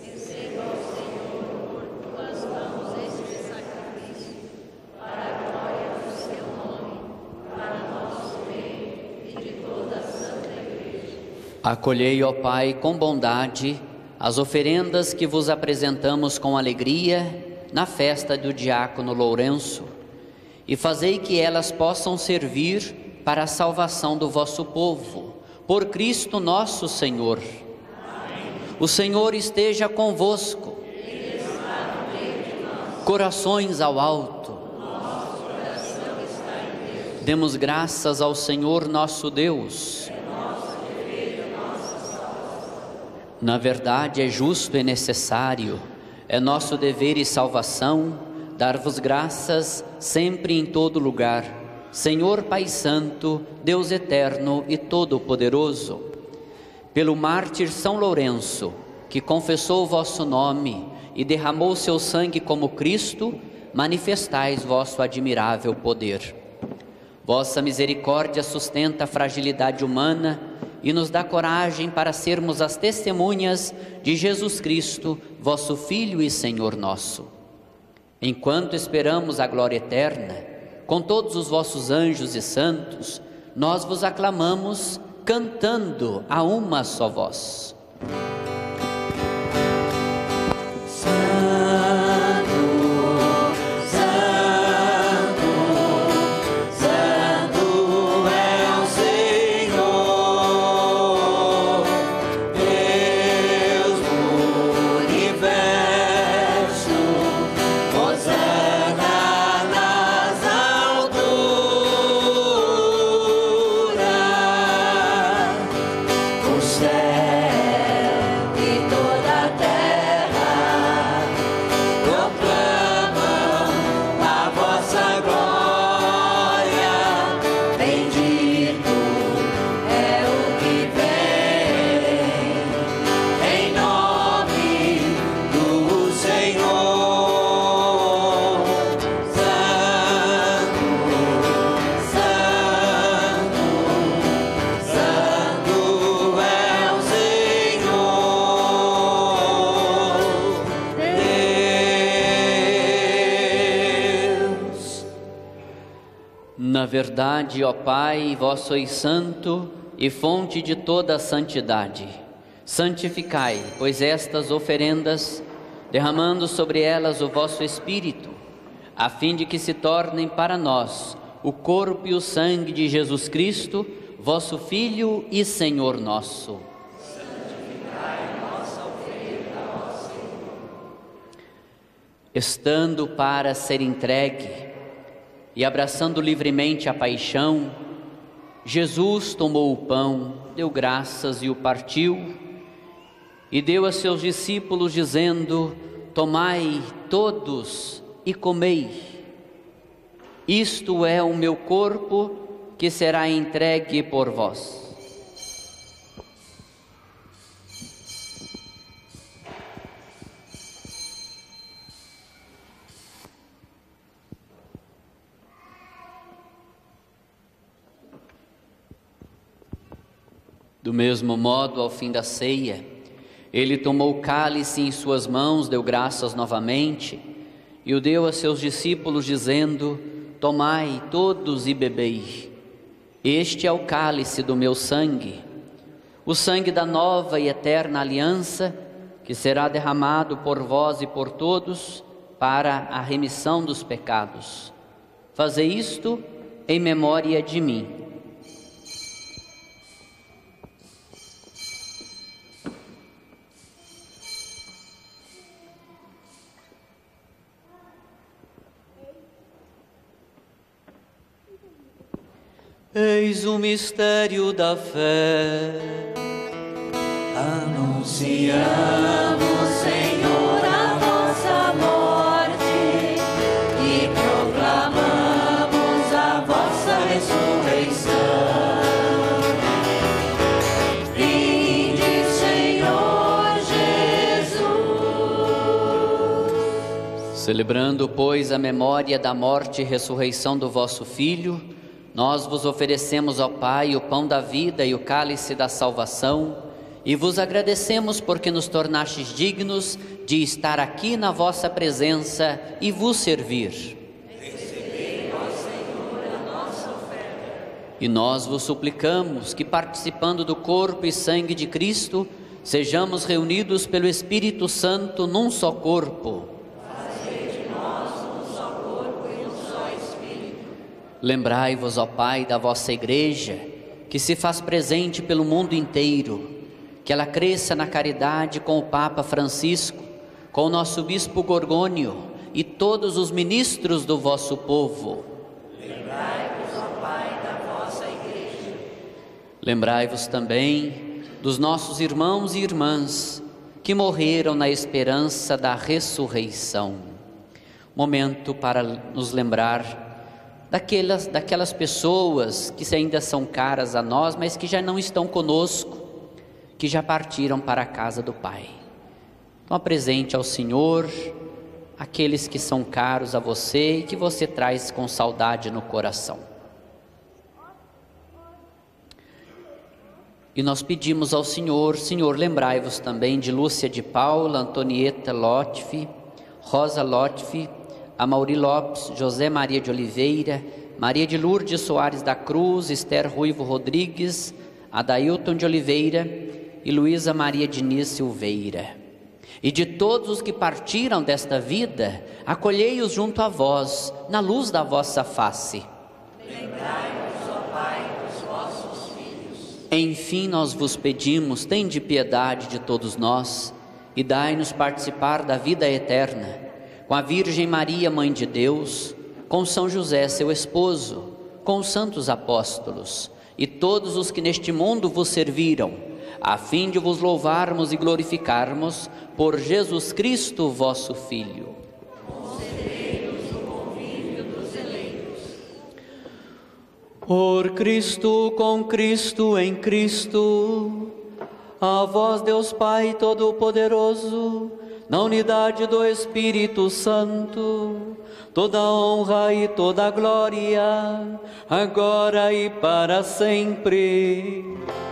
Acolhei, ó Pai, com bondade as oferendas que vos apresentamos com alegria na festa do diácono Lourenço, e fazei que elas possam servir para a salvação do vosso povo, por Cristo nosso Senhor. Amém. O Senhor esteja convosco. Ele está no meio de nós. Corações ao alto. Nosso coração está em Deus. Demos graças ao Senhor nosso Deus. É nosso dever e nossa salvação. Na verdade, é justo e necessário, é nosso dever e salvação, dar-vos graças sempre e em todo lugar, Senhor Pai Santo, Deus eterno e todo-poderoso. Pelo mártir São Lourenço, que confessou o vosso nome e derramou seu sangue como Cristo, manifestais vosso admirável poder. Vossa misericórdia sustenta a fragilidade humana e nos dá coragem para sermos as testemunhas de Jesus Cristo, vosso Filho e Senhor nosso. Enquanto esperamos a glória eterna, com todos os vossos anjos e santos, nós vos aclamamos, cantando a uma só voz. Na verdade, ó Pai, vós sois santo e fonte de toda a santidade. Santificai, pois, estas oferendas, derramando sobre elas o vosso Espírito, a fim de que se tornem para nós o corpo e o sangue de Jesus Cristo, vosso Filho e Senhor nosso. Santificai nossa oferenda, ó Senhor. Estando para ser entregue e abraçando livremente a paixão, Jesus tomou o pão, deu graças e o partiu, e deu a seus discípulos, dizendo: tomai todos e comei. Isto é o meu corpo, que será entregue por vós. Do mesmo modo, ao fim da ceia, ele tomou o cálice em suas mãos, deu graças novamente e o deu a seus discípulos, dizendo: tomai todos e bebei. Este é o cálice do meu sangue, o sangue da nova e eterna aliança, que será derramado por vós e por todos para a remissão dos pecados. Fazei isto em memória de mim. Eis o mistério da fé. Anunciamos, Senhor, a vossa morte e proclamamos a vossa ressurreição. Vinde, Senhor Jesus. Celebrando, pois, a memória da morte e ressurreição do vosso Filho, nós vos oferecemos, ó Pai, o pão da vida e o cálice da salvação, e vos agradecemos porque nos tornastes dignos de estar aqui na vossa presença e vos servir. Recebei, ó Senhor, a nossa oferta. E nós vos suplicamos que, participando do corpo e sangue de Cristo, sejamos reunidos pelo Espírito Santo num só corpo. Lembrai-vos, ó Pai, da vossa Igreja, que se faz presente pelo mundo inteiro, que ela cresça na caridade com o Papa Francisco, com o nosso Bispo Gorgônio e todos os ministros do vosso povo. Lembrai-vos, ó Pai, da vossa Igreja. Lembrai-vos também dos nossos irmãos e irmãs que morreram na esperança da ressurreição. Momento para nos lembrar Daquelas, daquelas pessoas que ainda são caras a nós, mas que já não estão conosco, que já partiram para a casa do Pai. Então apresente ao Senhor aqueles que são caros a você e que você traz com saudade no coração. E nós pedimos ao Senhor, Senhor, lembrai-vos também de Lúcia de Paula, Antonieta Lotfi, Rosa Lotfi, Amauri Lopes, José Maria de Oliveira, Maria de Lourdes Soares da Cruz, Esther Ruivo Rodrigues, Adailton de Oliveira e Luísa Maria Diniz Silveira. E de todos os que partiram desta vida, acolhei-os junto a vós, na luz da vossa face. Lembrai-vos, ó Pai, dos vossos filhos. Enfim, nós vos pedimos, tende piedade de todos nós, e dai-nos participar da vida eterna, com a Virgem Maria, Mãe de Deus, com São José, seu esposo, com os santos apóstolos, e todos os que neste mundo vos serviram, a fim de vos louvarmos e glorificarmos por Jesus Cristo, vosso Filho. Concedei-nos o convívio dos eleitos. Por Cristo, com Cristo, em Cristo, a vós, Deus Pai Todo-Poderoso, na unidade do Espírito Santo, toda honra e toda glória, agora e para sempre.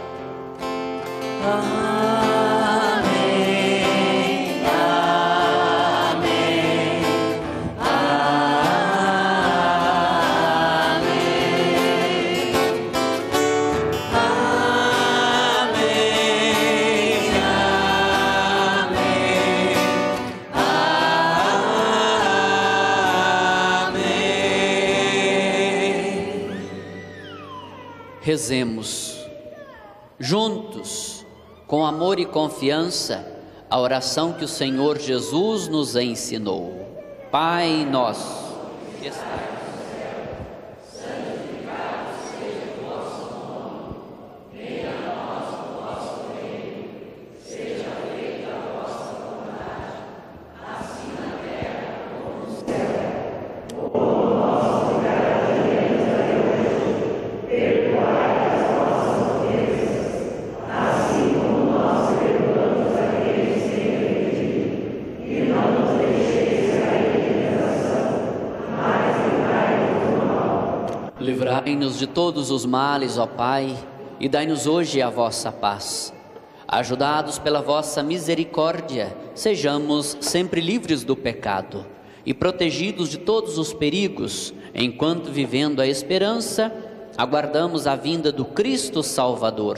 Amém, amém, amém, amém, amém. Rezemos juntos, com amor e confiança, a oração que o Senhor Jesus nos ensinou. Pai nosso, que estais no céu, santificado seja o vosso nome. Venha a nós o vosso reino. Seja feita a vossa vontade, assim na terra como no céu. O nosso cada dia nos dai hoje. Perdoai as nossas ofensas, assim como nós perdoamos aqueles que têm ofendido, e não nos deixeis cair em tentação, mas livrai-nos do mal. Livrai-nos de todos os males, ó Pai, e dai-nos hoje a vossa paz. Ajudados pela vossa misericórdia, sejamos sempre livres do pecado e protegidos de todos os perigos, enquanto, vivendo a esperança, aguardamos a vinda do Cristo Salvador.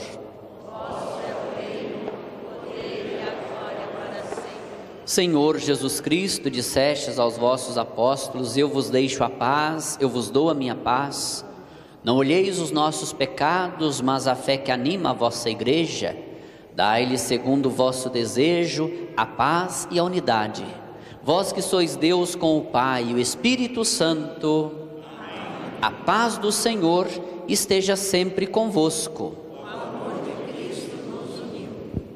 Senhor Jesus Cristo, dissestes aos vossos apóstolos: eu vos deixo a paz, eu vos dou a minha paz. Não olheis os nossos pecados, mas a fé que anima a vossa igreja. Dai-lhe, segundo o vosso desejo, a paz e a unidade. Vós que sois Deus com o Pai e o Espírito Santo, a paz do Senhor esteja sempre convosco. O amor de Cristo nos uniu.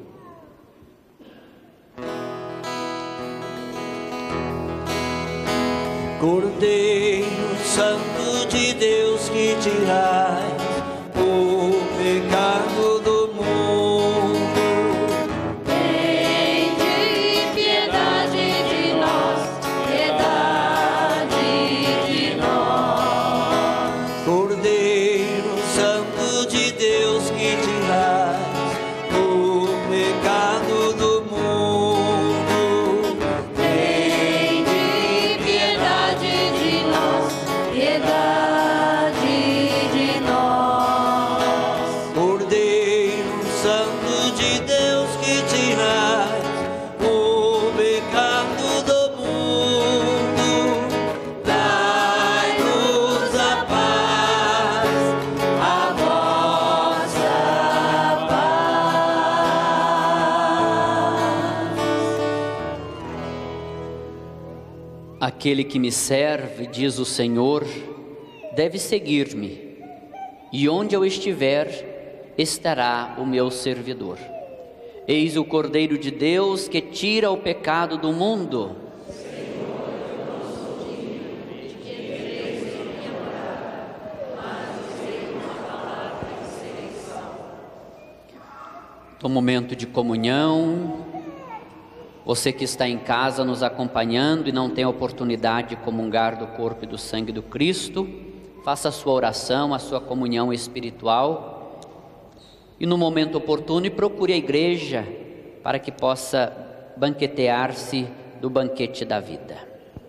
Cordeiro Santo de Deus, que tirais o pecado do mundo, Tende piedade de nós, piedade de nós. Cordeiro Santo de Deus, que tirais o pecado do mundo, Tende piedade de nós, piedade de nós. Cordeiro Santo de Deus, que tirais o pecado do mundo, dai-nos a paz, A vossa paz. Aquele que me serve, diz o Senhor, deve seguir-me, e onde eu estiver, estará o meu servidor. Eis o Cordeiro de Deus que tira o pecado do mundo. No momento de comunhão, Você que está em casa nos acompanhando e não tem a oportunidade de comungar do corpo e do sangue do Cristo, faça a sua oração, a sua comunhão espiritual e no momento oportuno procure a igreja para que possa banquetear-se do banquete da vida.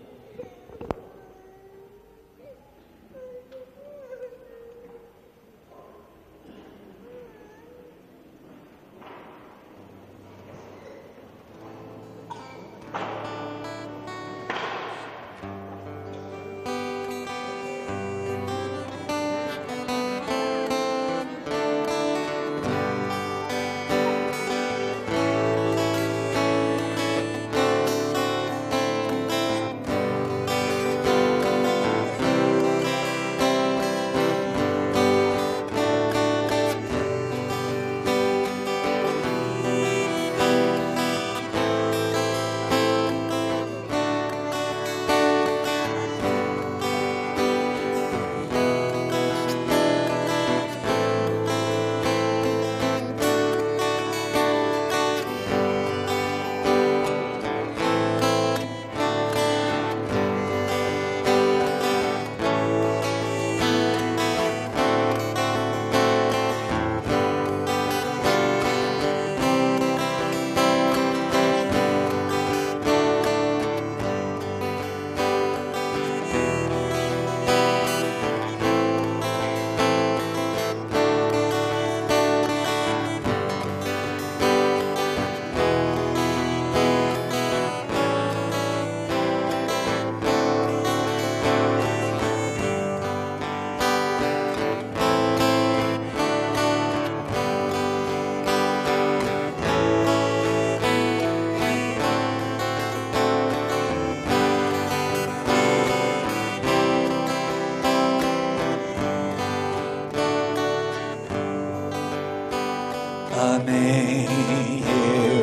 Amém, eu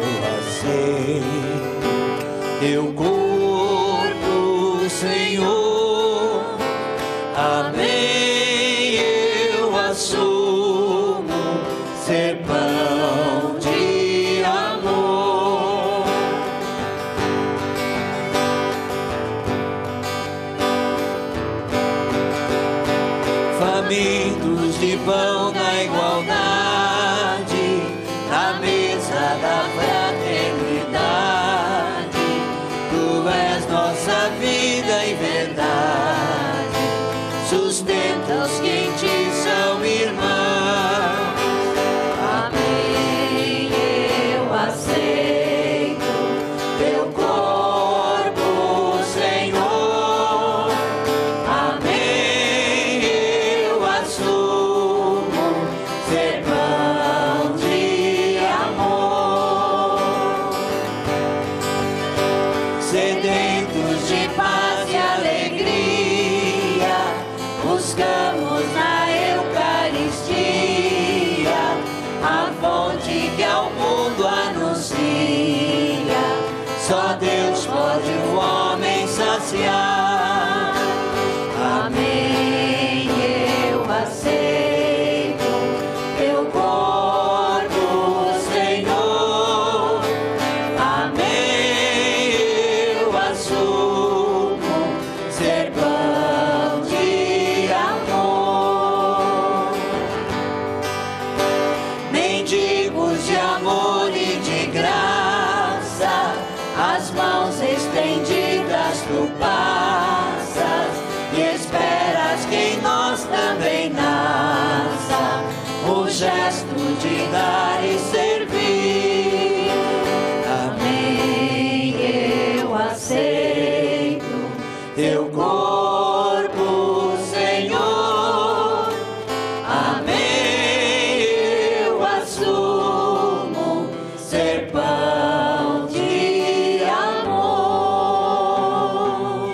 aceito teu corpo, Senhor. Amém, eu assumo ser pão de amor. Famintos de pão na igualdade, na mesa da fraternidade, tu és nossa vida e verdade, sustenta os que em ti são irmãos. Amém, eu aceito teu corpo, Senhor. Amém, eu assumo ser pão de amor. Sedentos de paz e alegria, buscamos na Eucaristia a fonte que ao mundo anuncia. Só Deus pode o homem saciar. Amém, eu aceito teu corpo, Senhor. Amém, eu assumo ser pão de amor. Mendigos de amor e de graça, as mãos estendidas tu passas e esperas que em nós também nasça o gesto de dar e servir. Amém, eu aceito teu corpo, Senhor. Amém, eu assumo ser pão de amor.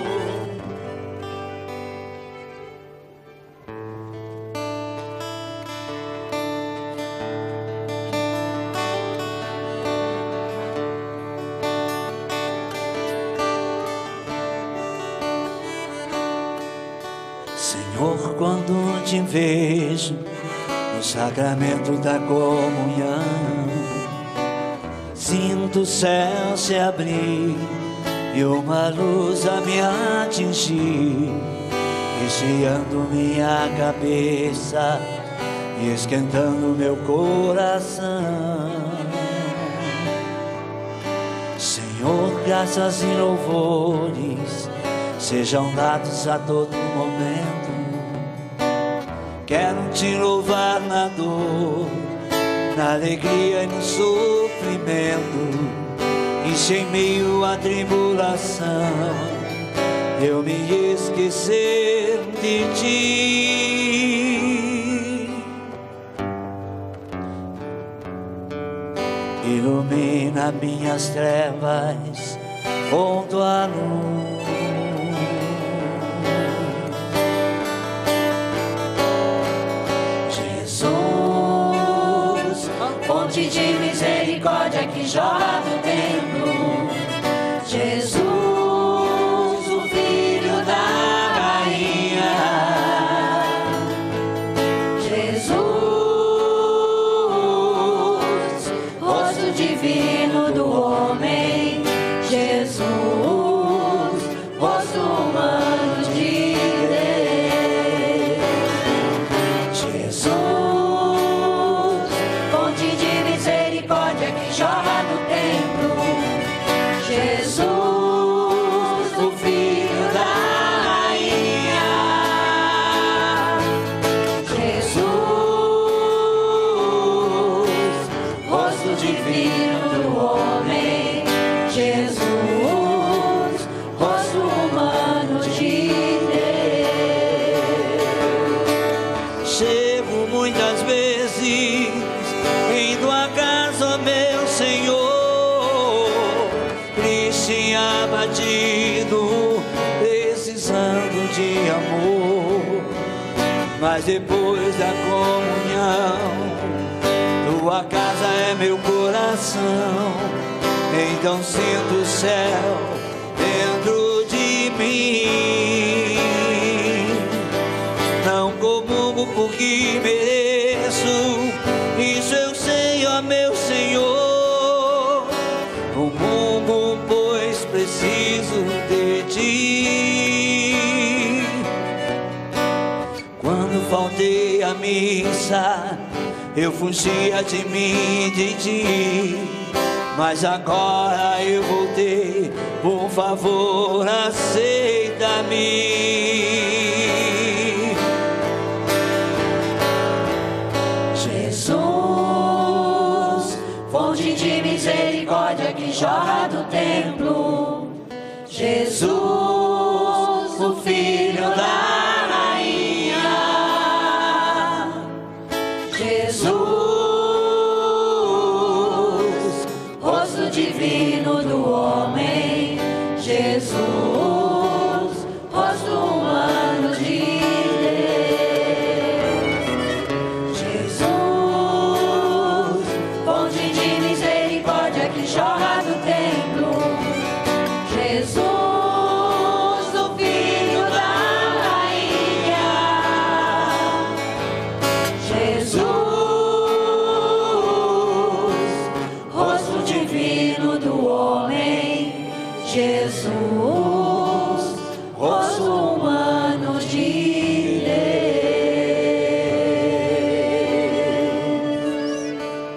Senhor, quando te vejo no sacramento da comunhão, sinto o céu se abrir e uma luz a me atingir, recheando minha cabeça e esquentando meu coração. Senhor, graças e louvores sejam dados a todo momento. Quero te louvar na dor, na alegria e no sofrimento, e se em meio à tribulação eu me esquecer de ti. Ilumina minhas trevas com tua luz. Fonte de misericórdia que jorra do templo, Jesus, o Filho da Rainha, Jesus, rosto divino do homem, Jesus, rosto humano de Deus, Jesus, jorra do templo, Jesus, o Filho da Rainha, Jesus, rosto divino do homem, Jesus, rosto humano de Deus. Chego muitas vezes em tua casa, meu Senhor, triste e abatido, precisando de amor. Mas depois da comunhão, tua casa é meu coração. Então sinto o céu dentro de mim. Não comungo porque mereço, isso eu sei, ó meu Senhor. Comungo, pois preciso de ti. Quando faltei à missa, eu fugia de mim, de ti. Mas agora eu voltei, por favor, aceita-me. Jesus, fonte de misericórdia que jorra do templo, Jesus, o Filho da Rainha, Jesus, rosto divino do homem, Jesus, rosto humano de Deus, Jesus, fonte de misericórdia que jorra do templo, Jesus, o Filho da Rainha, Jesus, rosto divino do homem, Jesus, rosto humano de Deus.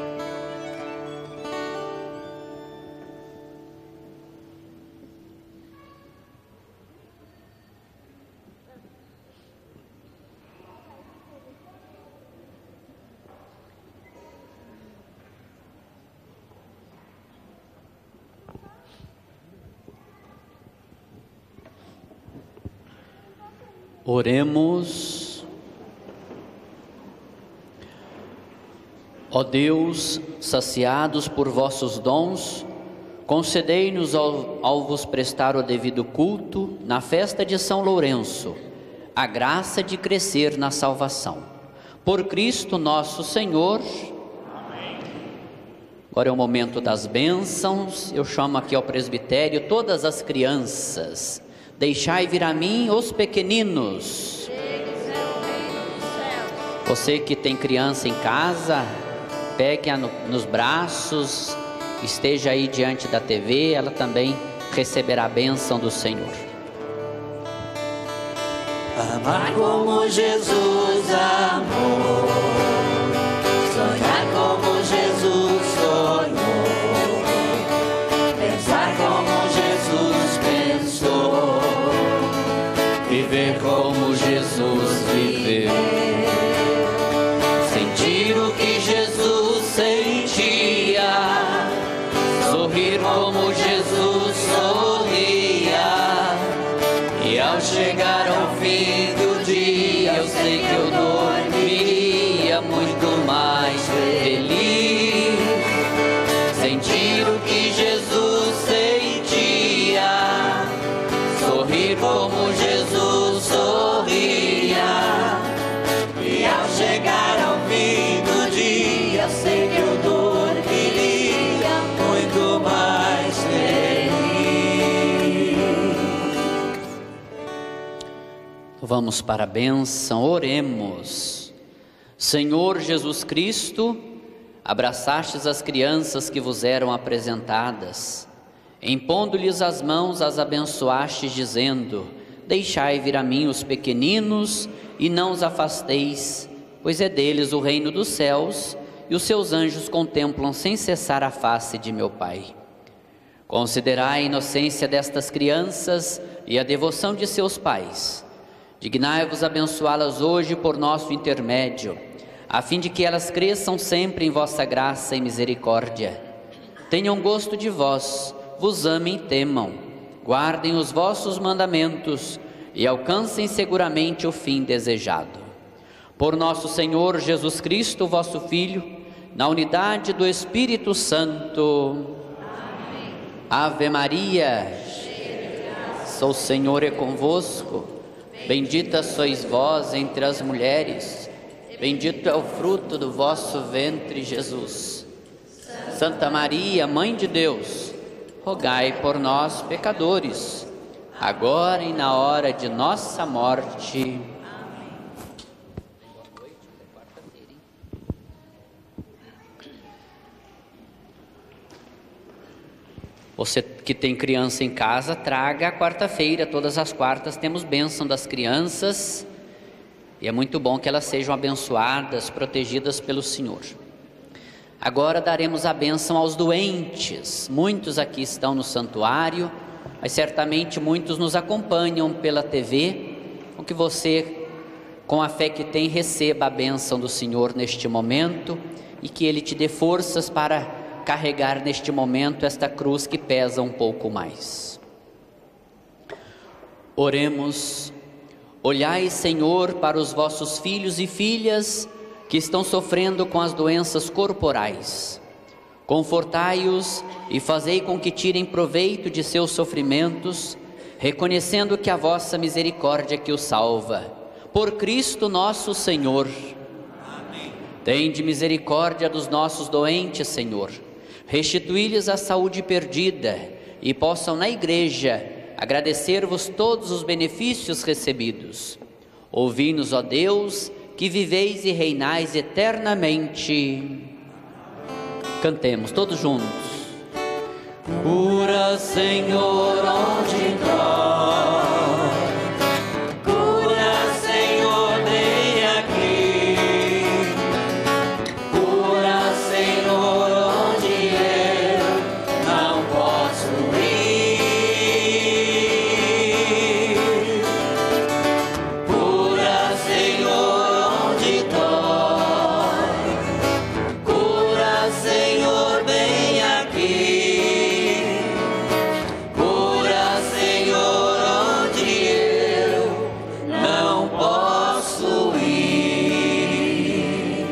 Oremos. Ó Deus, saciados por vossos dons, concedei-nos ao, ao vos prestar o devido culto na festa de São Lourenço, a graça de crescer na salvação. Por Cristo nosso Senhor. Amém. Agora é o momento das bênçãos. Eu chamo aqui ao presbitério todas as crianças. Deixai vir a mim os pequeninos. Você que tem criança em casa, pegue-a no, nos braços esteja aí diante da T V, ela também receberá a bênção do Senhor. Amar como Jesus amou, sonhar como Jesus sonhou, pensar como Jesus pensou, viver como Jesus viveu, sentir o que Jesus sentia, sorrir como Jesus sorria, e ao chegar ao fim do dia eu sei que eu dormiria muito mais feliz, sentir o que Jesus sentia, sorrir como Jesus sorria, e ao chegar ao fim do dia sei que eu dormiria muito mais feliz. Vamos para a bênção, oremos. Senhor Jesus Cristo, abraçastes as crianças que vos eram apresentadas, impondo-lhes as mãos as abençoastes, dizendo: deixai vir a mim os pequeninos e não os afasteis, pois é deles o reino dos céus, e os seus anjos contemplam sem cessar a face de meu Pai. Considerai a inocência destas crianças e a devoção de seus pais. Dignai-vos abençoá-las hoje por nosso intermédio, a fim de que elas cresçam sempre em vossa graça e misericórdia. Tenham gosto de vós, vos amem e temam, guardem os vossos mandamentos e alcancem seguramente o fim desejado. Por nosso Senhor Jesus Cristo, vosso Filho, na unidade do Espírito Santo. Amém. Ave Maria, o Senhor é convosco. Bendita sois vós entre as mulheres, bendito é o fruto do vosso ventre, Jesus. Santa Maria, Mãe de Deus, rogai por nós, pecadores, agora e na hora de nossa morte. Você que tem criança em casa, traga a quarta-feira. Todas as quartas temos bênção das crianças. E é muito bom que elas sejam abençoadas, protegidas pelo Senhor. Agora daremos a bênção aos doentes. Muitos aqui estão no santuário, mas certamente muitos nos acompanham pela T V. Com que você, com a fé que tem, receba a bênção do Senhor neste momento e que Ele te dê forças para carregar neste momento esta cruz que pesa um pouco mais. Oremos. Olhai, Senhor, para os vossos filhos e filhas que estão sofrendo com as doenças corporais. Confortai-os e fazei com que tirem proveito de seus sofrimentos, reconhecendo que a vossa misericórdia que os salva. Por Cristo nosso Senhor. Amém. Tende misericórdia dos nossos doentes, Senhor. Restituí-lhes a saúde perdida e possam na igreja agradecer-vos todos os benefícios recebidos. Ouvi-nos, ó Deus, que viveis e reinais eternamente. Cantemos todos juntos. Cura, Senhor, onde dói. Cura, Senhor, vem aqui. Cura, Senhor, onde eu não posso ir. Cura, Senhor, onde dói. Cura, Senhor, vem aqui. Cura, Senhor, onde eu não posso ir.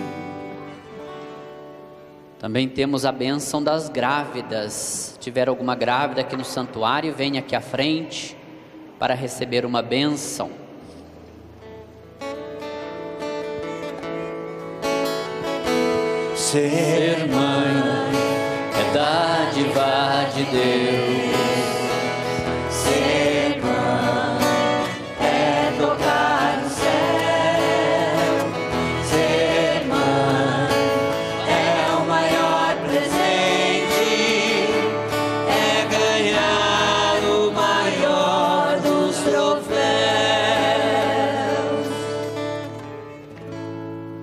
Também temos a bênção das grávidas. Se tiver alguma grávida aqui no santuário, venha aqui à frente para receber uma bênção. Ser mãe é dádiva de Deus. Ser mãe é tocar o céu. Ser mãe é o maior presente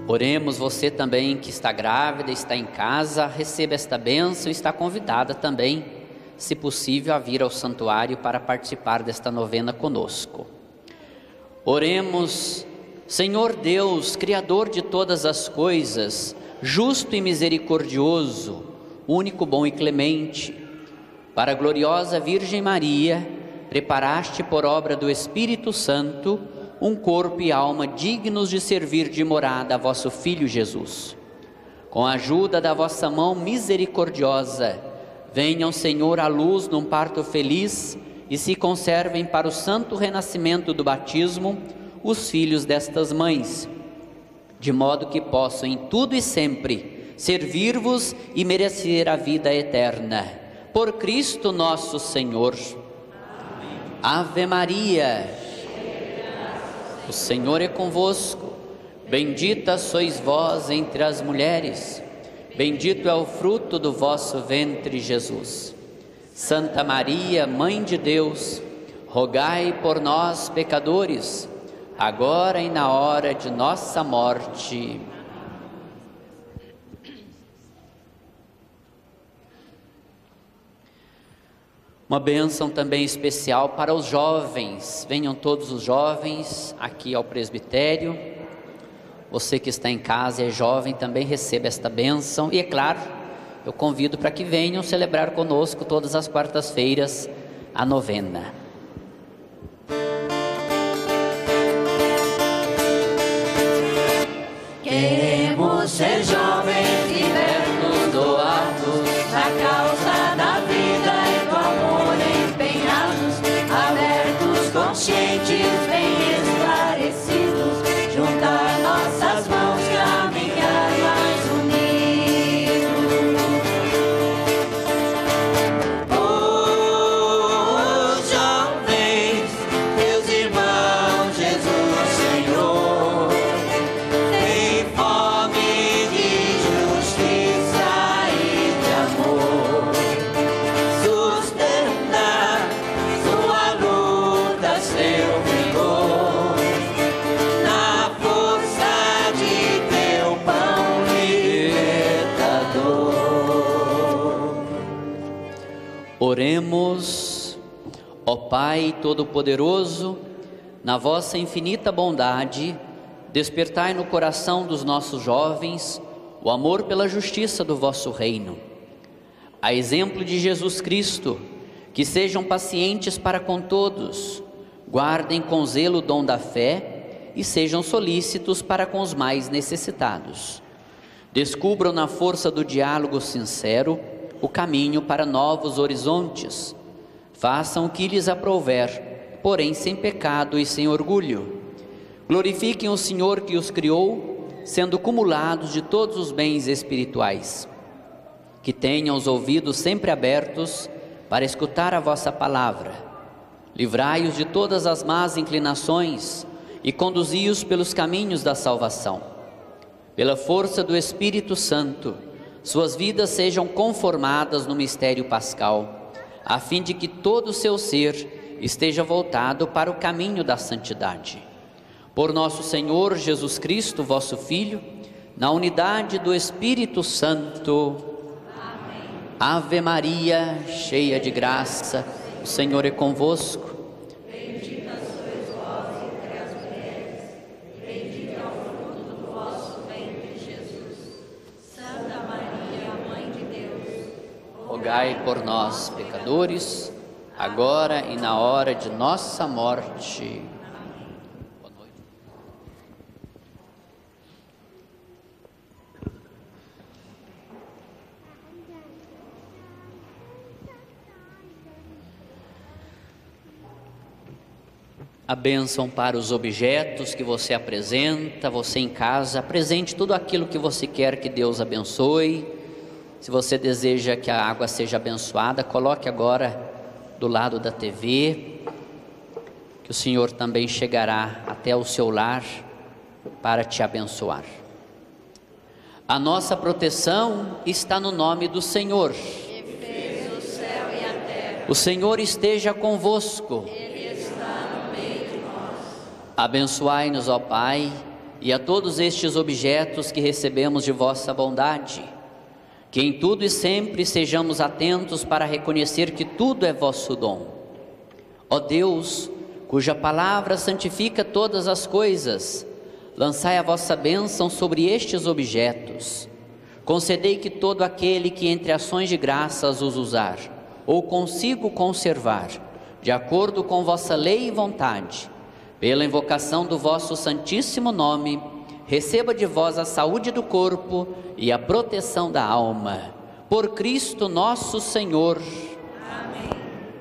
Oremos, você também que está grávida, está em casa, receba esta bênção e está convidada também, se possível, a vir ao santuário para participar desta novena conosco. Oremos, Senhor Deus, Criador de todas as coisas, justo e misericordioso, único, bom e clemente, para a gloriosa Virgem Maria, preparaste por obra do Espírito Santo um corpo e alma dignos de servir de morada a vosso Filho Jesus. Com a ajuda da vossa mão misericordiosa, venham, Senhor, à luz num parto feliz e se conservem para o santo renascimento do batismo os filhos destas mães, de modo que possam em tudo e sempre servir-vos e merecer a vida eterna. Por Cristo nosso Senhor. Amém. Ave Maria, o Senhor é convosco, bendita sois vós entre as mulheres, bendito é o fruto do vosso ventre, Jesus. Santa Maria, Mãe de Deus, rogai por nós, pecadores, agora e na hora de nossa morte. Uma bênção também especial para os jovens. Venham todos os jovens aqui ao presbitério. Você que está em casa e é jovem também receba esta bênção. E é claro, eu convido para que venham celebrar conosco todas as quartas-feiras a novena. Queremos ser jovens, libertos, doados na causa da vida e do amor, empenhados, abertos, conscientes, bem esclarecidos, juntar nossas mãos, caminhar mais unidos. Os jovens, meus irmãos, Jesus Senhor, tem fome de justiça e de amor, sustentar sua luta, seu vigor, na força de teu pão libertador. Oremos. Ó Pai Todo-Poderoso, na vossa infinita bondade, despertai no coração dos nossos jovens o amor pela justiça do vosso reino. A exemplo de Jesus Cristo, que sejam pacientes para com todos, guardem com zelo o dom da fé e sejam solícitos para com os mais necessitados. Descubram na força do diálogo sincero o caminho para novos horizontes. Façam o que lhes aprouver, porém sem pecado e sem orgulho. Glorifiquem o Senhor que os criou, sendo cumulados de todos os bens espirituais. Que tenham os ouvidos sempre abertos para escutar a vossa palavra. Livrai-os de todas as más inclinações e conduzi-os pelos caminhos da salvação. Pela força do Espírito Santo, suas vidas sejam conformadas no mistério pascal, a fim de que todo o seu ser esteja voltado para o caminho da santidade. Por nosso Senhor Jesus Cristo, vosso Filho, na unidade do Espírito Santo. Amém. Ave Maria, cheia de graça, o Senhor é convosco. Bendita sois vós entre as mulheres, e bendito é o fruto do vosso ventre, Jesus. Santa Maria, Mãe de Deus, Rogai por nós, pecadores, agora e na hora de nossa morte. Boa noite. A bênção para os objetos que você apresenta, você em casa, apresente tudo aquilo que você quer que Deus abençoe. Se você deseja que a água seja abençoada, coloque agora do lado da T V, que o Senhor também chegará até o seu lar para te abençoar. A nossa proteção está no nome do Senhor. que fez o céu e a terra. O Senhor esteja convosco. Ele está no meio de nós. Abençoai-nos, ó Pai, e a todos estes objetos que recebemos de vossa bondade, que em tudo e sempre sejamos atentos para reconhecer que tudo é vosso dom. Ó Deus, cuja palavra santifica todas as coisas, lançai a vossa bênção sobre estes objetos. Concedei que todo aquele que entre ações de graças os usar, ou consigo conservar, de acordo com vossa lei e vontade, pela invocação do vosso santíssimo nome, receba de vós a saúde do corpo e a proteção da alma. Por Cristo nosso Senhor. Amém.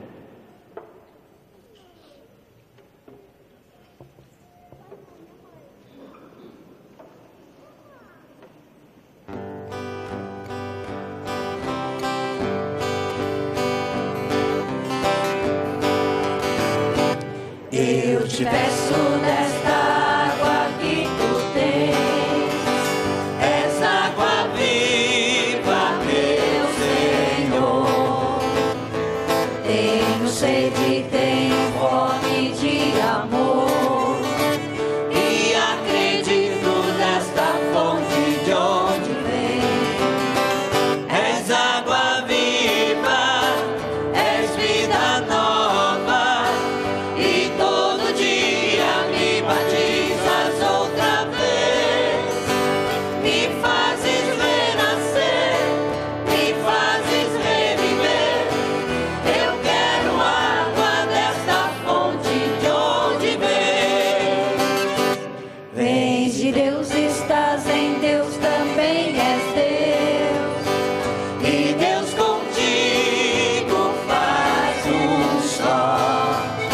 Eu te peço desta água que tu tens, essa água viva, meu Senhor. Tenho sede, tenho fome de amor, e acredito nesta fonte de onde vem. És água viva, és vida nova, e todo dia me batizas outra vez. Me fazes renascer, me fazes reviver. Eu quero água desta fonte de onde vem. Vens de Deus, estás em Deus, também és Deus, e Deus contigo faz um só.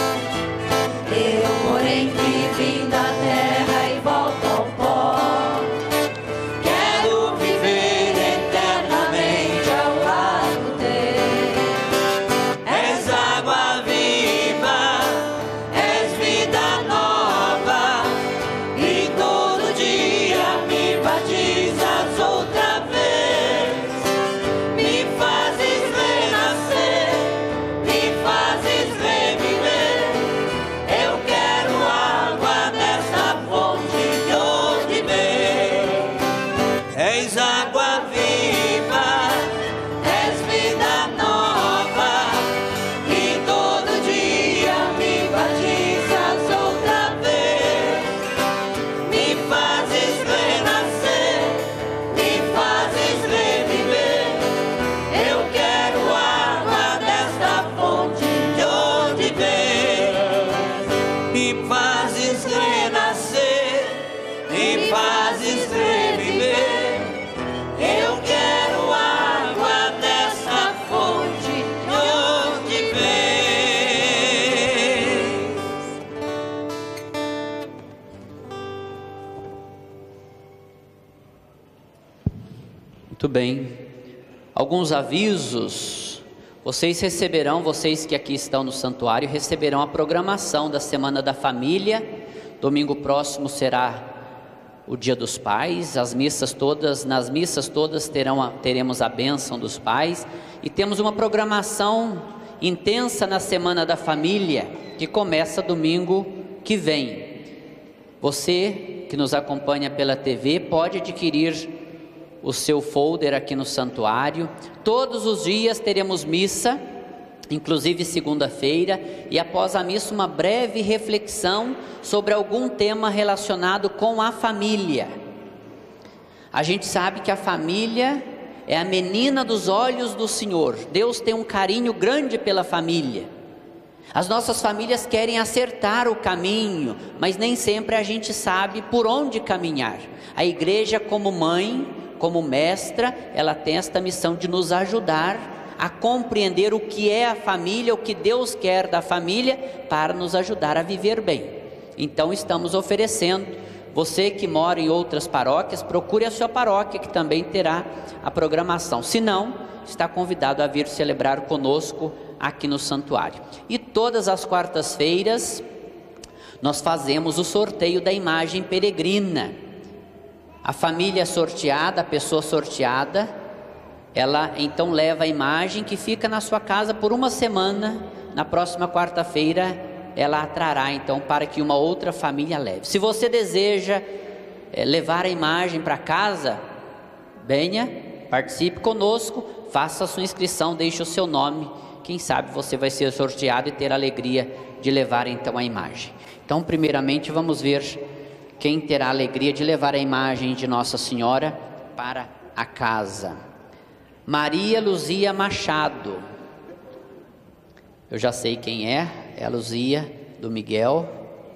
Eu, porém, que vim da terra e volto ao pó, quero viver eternamente ao lado teu. És água viva, és vida nova, e todo dia me batizas outra vez. Me fazes renascer, me fazes reviver. Eu quero água desta fonte de onde vem. És água viva, és vida nova, e todo dia me batizas outra vez. Me fazes renascer, me fazes reviver. Eu quero água desta fonte de onde vem. Me fazes renascer, me fazes reviver. Eu quero água dessa fonte de onde vem. Muito bem. Alguns avisos. Vocês receberão, vocês que aqui estão no santuário, receberão a programação da Semana da Família. Domingo próximo será o Dia dos Pais. As missas todas, nas missas todas terão a, teremos a bênção dos pais. E temos uma programação intensa na Semana da Família, que começa domingo que vem. Você que nos acompanha pela T V pode adquirir o seu folder aqui no santuário. Todos os dias teremos missa, inclusive segunda-feira, e após a missa uma breve reflexão sobre algum tema relacionado com a família. A gente sabe que a família é a menina dos olhos do Senhor. Deus tem um carinho grande pela família. As nossas famílias querem acertar o caminho, mas nem sempre a gente sabe por onde caminhar. A igreja, como mãe, como mestra, ela tem esta missão de nos ajudar a compreender o que é a família, o que Deus quer da família, para nos ajudar a viver bem. Então estamos oferecendo. Você que mora em outras paróquias, procure a sua paróquia, que também terá a programação. Se não, está convidado a vir celebrar conosco aqui no santuário. E todas as quartas-feiras nós fazemos o sorteio da imagem peregrina. A família sorteada, a pessoa sorteada, ela então leva a imagem que fica na sua casa por uma semana. Na próxima quarta-feira ela a trará então para que uma outra família leve. Se você deseja é, levar a imagem para casa, venha, participe conosco, faça a sua inscrição, deixe o seu nome. Quem sabe você vai ser sorteado e ter a alegria de levar então a imagem. Então, primeiramente, vamos ver quem terá a alegria de levar a imagem de Nossa Senhora para a casa. Maria Luzia Machado. Eu já sei quem é, é a Luzia do Miguel.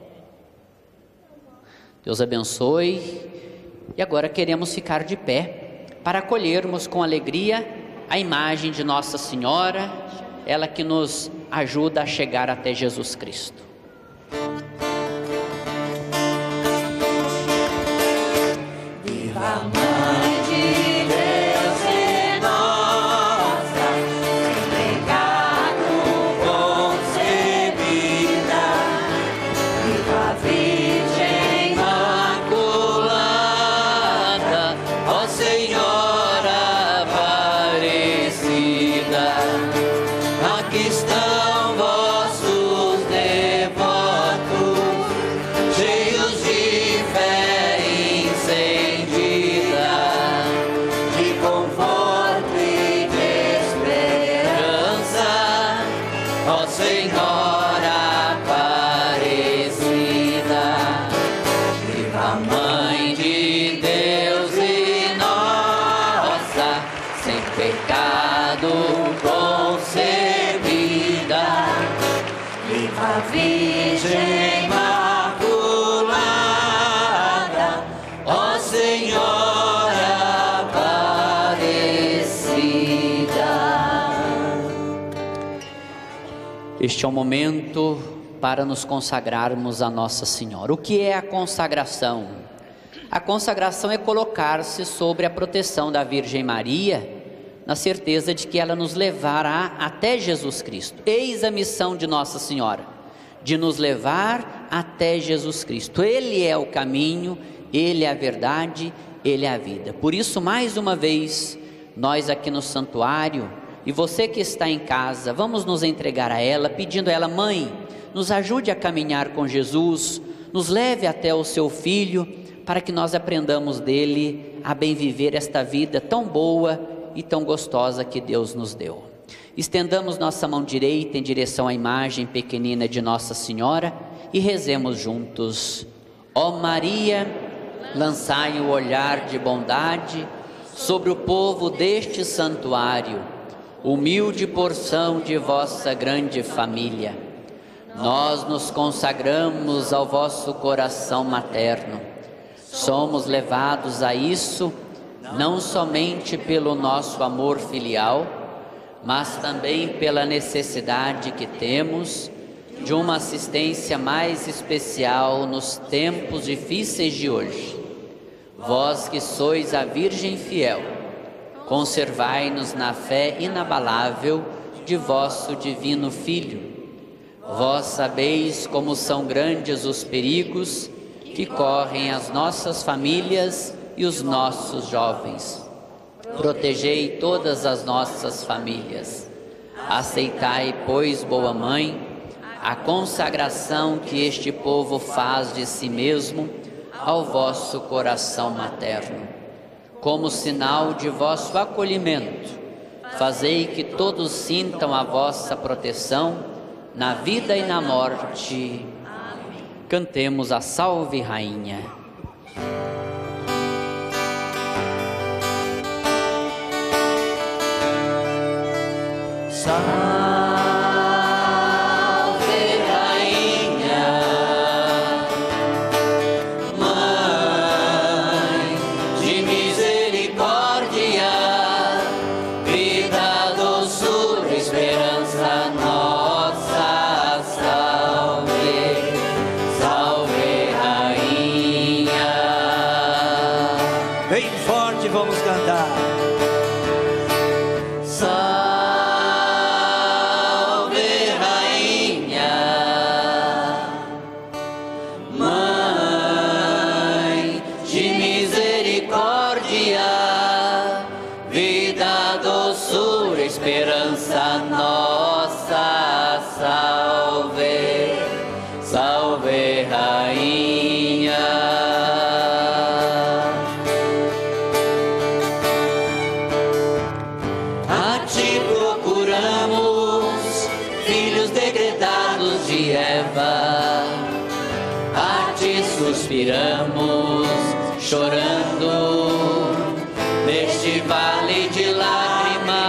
Deus abençoe. E agora queremos ficar de pé para acolhermos com alegria a imagem de Nossa Senhora, ela que nos ajuda a chegar até Jesus Cristo. Viva a Mãe de Deus em nossa, sem pecado concebida. Viva a Virgem Imaculada, ó Senhora Aparecida. Aqui estão vossos devotos, cheios de fé incendida, de conforto e de esperança, ó Senhora Aparecida. Viva a Mãe de Deus e nossa, sem pecado concebida. Viva a Virgem Imaculada, ó Senhora Aparecida. Este é o momento para nos consagrarmos a Nossa Senhora. O que é a consagração? A consagração é colocar-se sobre a proteção da Virgem Maria, na certeza de que ela nos levará até Jesus Cristo. Eis a missão de Nossa Senhora, de nos levar até Jesus Cristo. Ele é o caminho, Ele é a verdade, Ele é a vida. Por isso, mais uma vez, nós aqui no santuário, e você que está em casa, vamos nos entregar a ela, pedindo a ela: Mãe, nos ajude a caminhar com Jesus, nos leve até o seu Filho, para que nós aprendamos dele a bem viver esta vida tão boa e tão gostosa que Deus nos deu. Estendamos nossa mão direita em direção à imagem pequenina de Nossa Senhora e rezemos juntos. Ó Maria, lançai o olhar de bondade sobre o povo deste santuário, humilde porção de vossa grande família. Nós nos consagramos ao vosso coração materno. Somos levados a isso não somente pelo nosso amor filial, mas também pela necessidade que temos de uma assistência mais especial nos tempos difíceis de hoje. Vós que sois a Virgem fiel, conservai-nos na fé inabalável de vosso divino Filho. Vós sabeis como são grandes os perigos que correm as nossas famílias e os nossos jovens. Protegei todas as nossas famílias. Aceitai, pois, boa Mãe, a consagração que este povo faz de si mesmo ao vosso coração materno. Como sinal de vosso acolhimento, fazei que todos sintam a vossa proteção na vida e na morte. Amém. Cantemos a Salve Rainha. Salve Rainha, Mãe de misericórdia, vida, doçura, esperança nossa. Salve, salve Rainha. Bem forte vamos cantar. Esperança nossa, salve, salve Rainha. estamos chorando neste vale de lágrimas.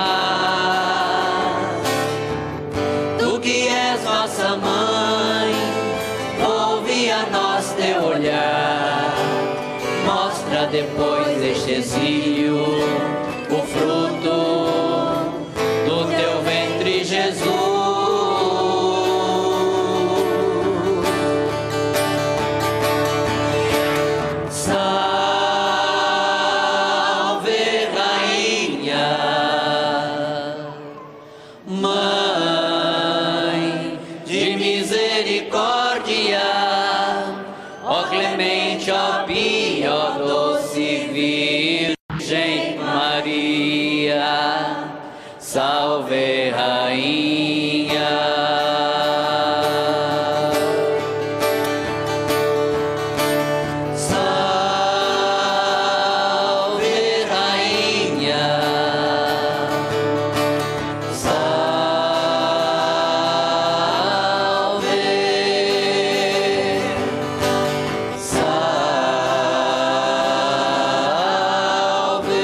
Tu que és nossa mãe, ouve a nós teu olhar. Mostra depois deste exílio o fruto do teu ventre, Jesus. Salve, Rainha. Salve, Rainha. Salve. Salve.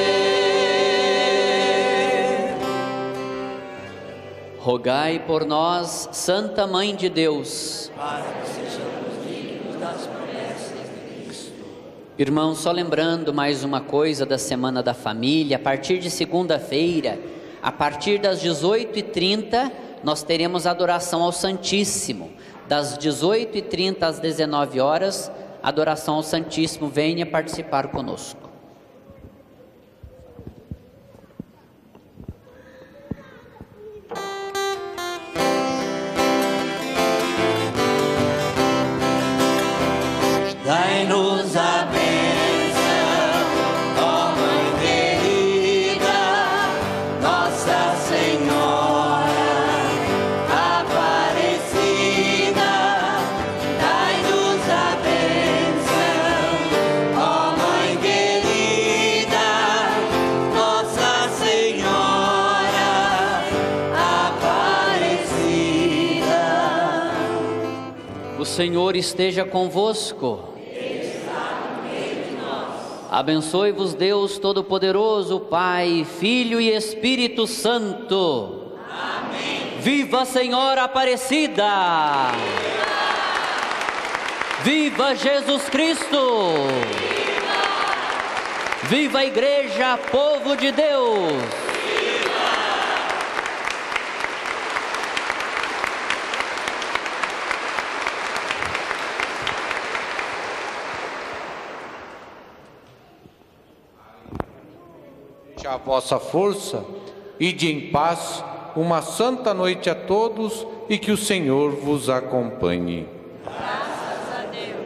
Rogai por nós, Santa Mãe de Deus, para que sejamos dignos das promessas de Cristo. Irmãos, só lembrando mais uma coisa da Semana da Família, a partir de segunda-feira, a partir das dezoito e trinta, nós teremos adoração ao Santíssimo. Das dezoito e trinta às dezenove horas, adoração ao Santíssimo. Venha participar conosco. Dai-nos a bênção, ó Mãe querida, Nossa Senhora Aparecida. Dai-nos a bênção, ó Mãe querida, Nossa Senhora Aparecida. O Senhor esteja convosco. Abençoe-vos Deus Todo-Poderoso, Pai, Filho e Espírito Santo. Amém. Viva a Senhora Aparecida! Viva, Viva Jesus Cristo! Viva! Viva a Igreja, povo de Deus! A vossa força, ide em paz, uma santa noite a todos e que o Senhor vos acompanhe. Graças a Deus.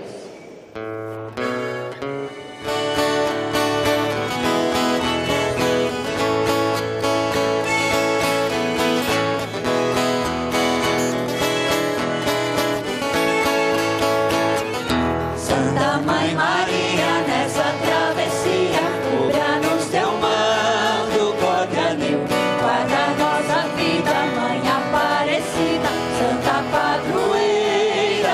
Santa Mãe Maria, nessa travessia, cubra-nos teu manto, corda mil, guarda nossa vida, Mãe Aparecida, Santa Padroeira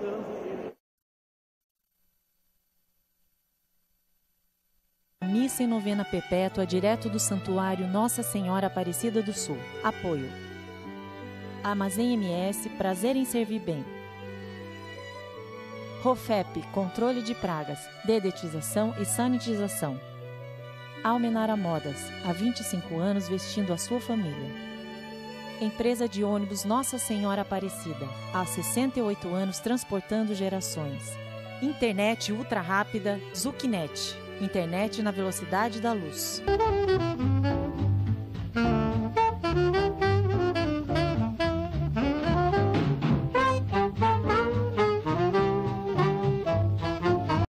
Missa em novena perpétua direto do Santuário Nossa Senhora Aparecida do Sul. Apoio. Armazém M S, prazer em servir bem. Rofep, controle de pragas, dedetização e sanitização. Almenara Modas, há vinte e cinco anos vestindo a sua família. Empresa de ônibus Nossa Senhora Aparecida, há sessenta e oito anos transportando gerações. Internet ultra rápida Zucnet, internet na velocidade da luz.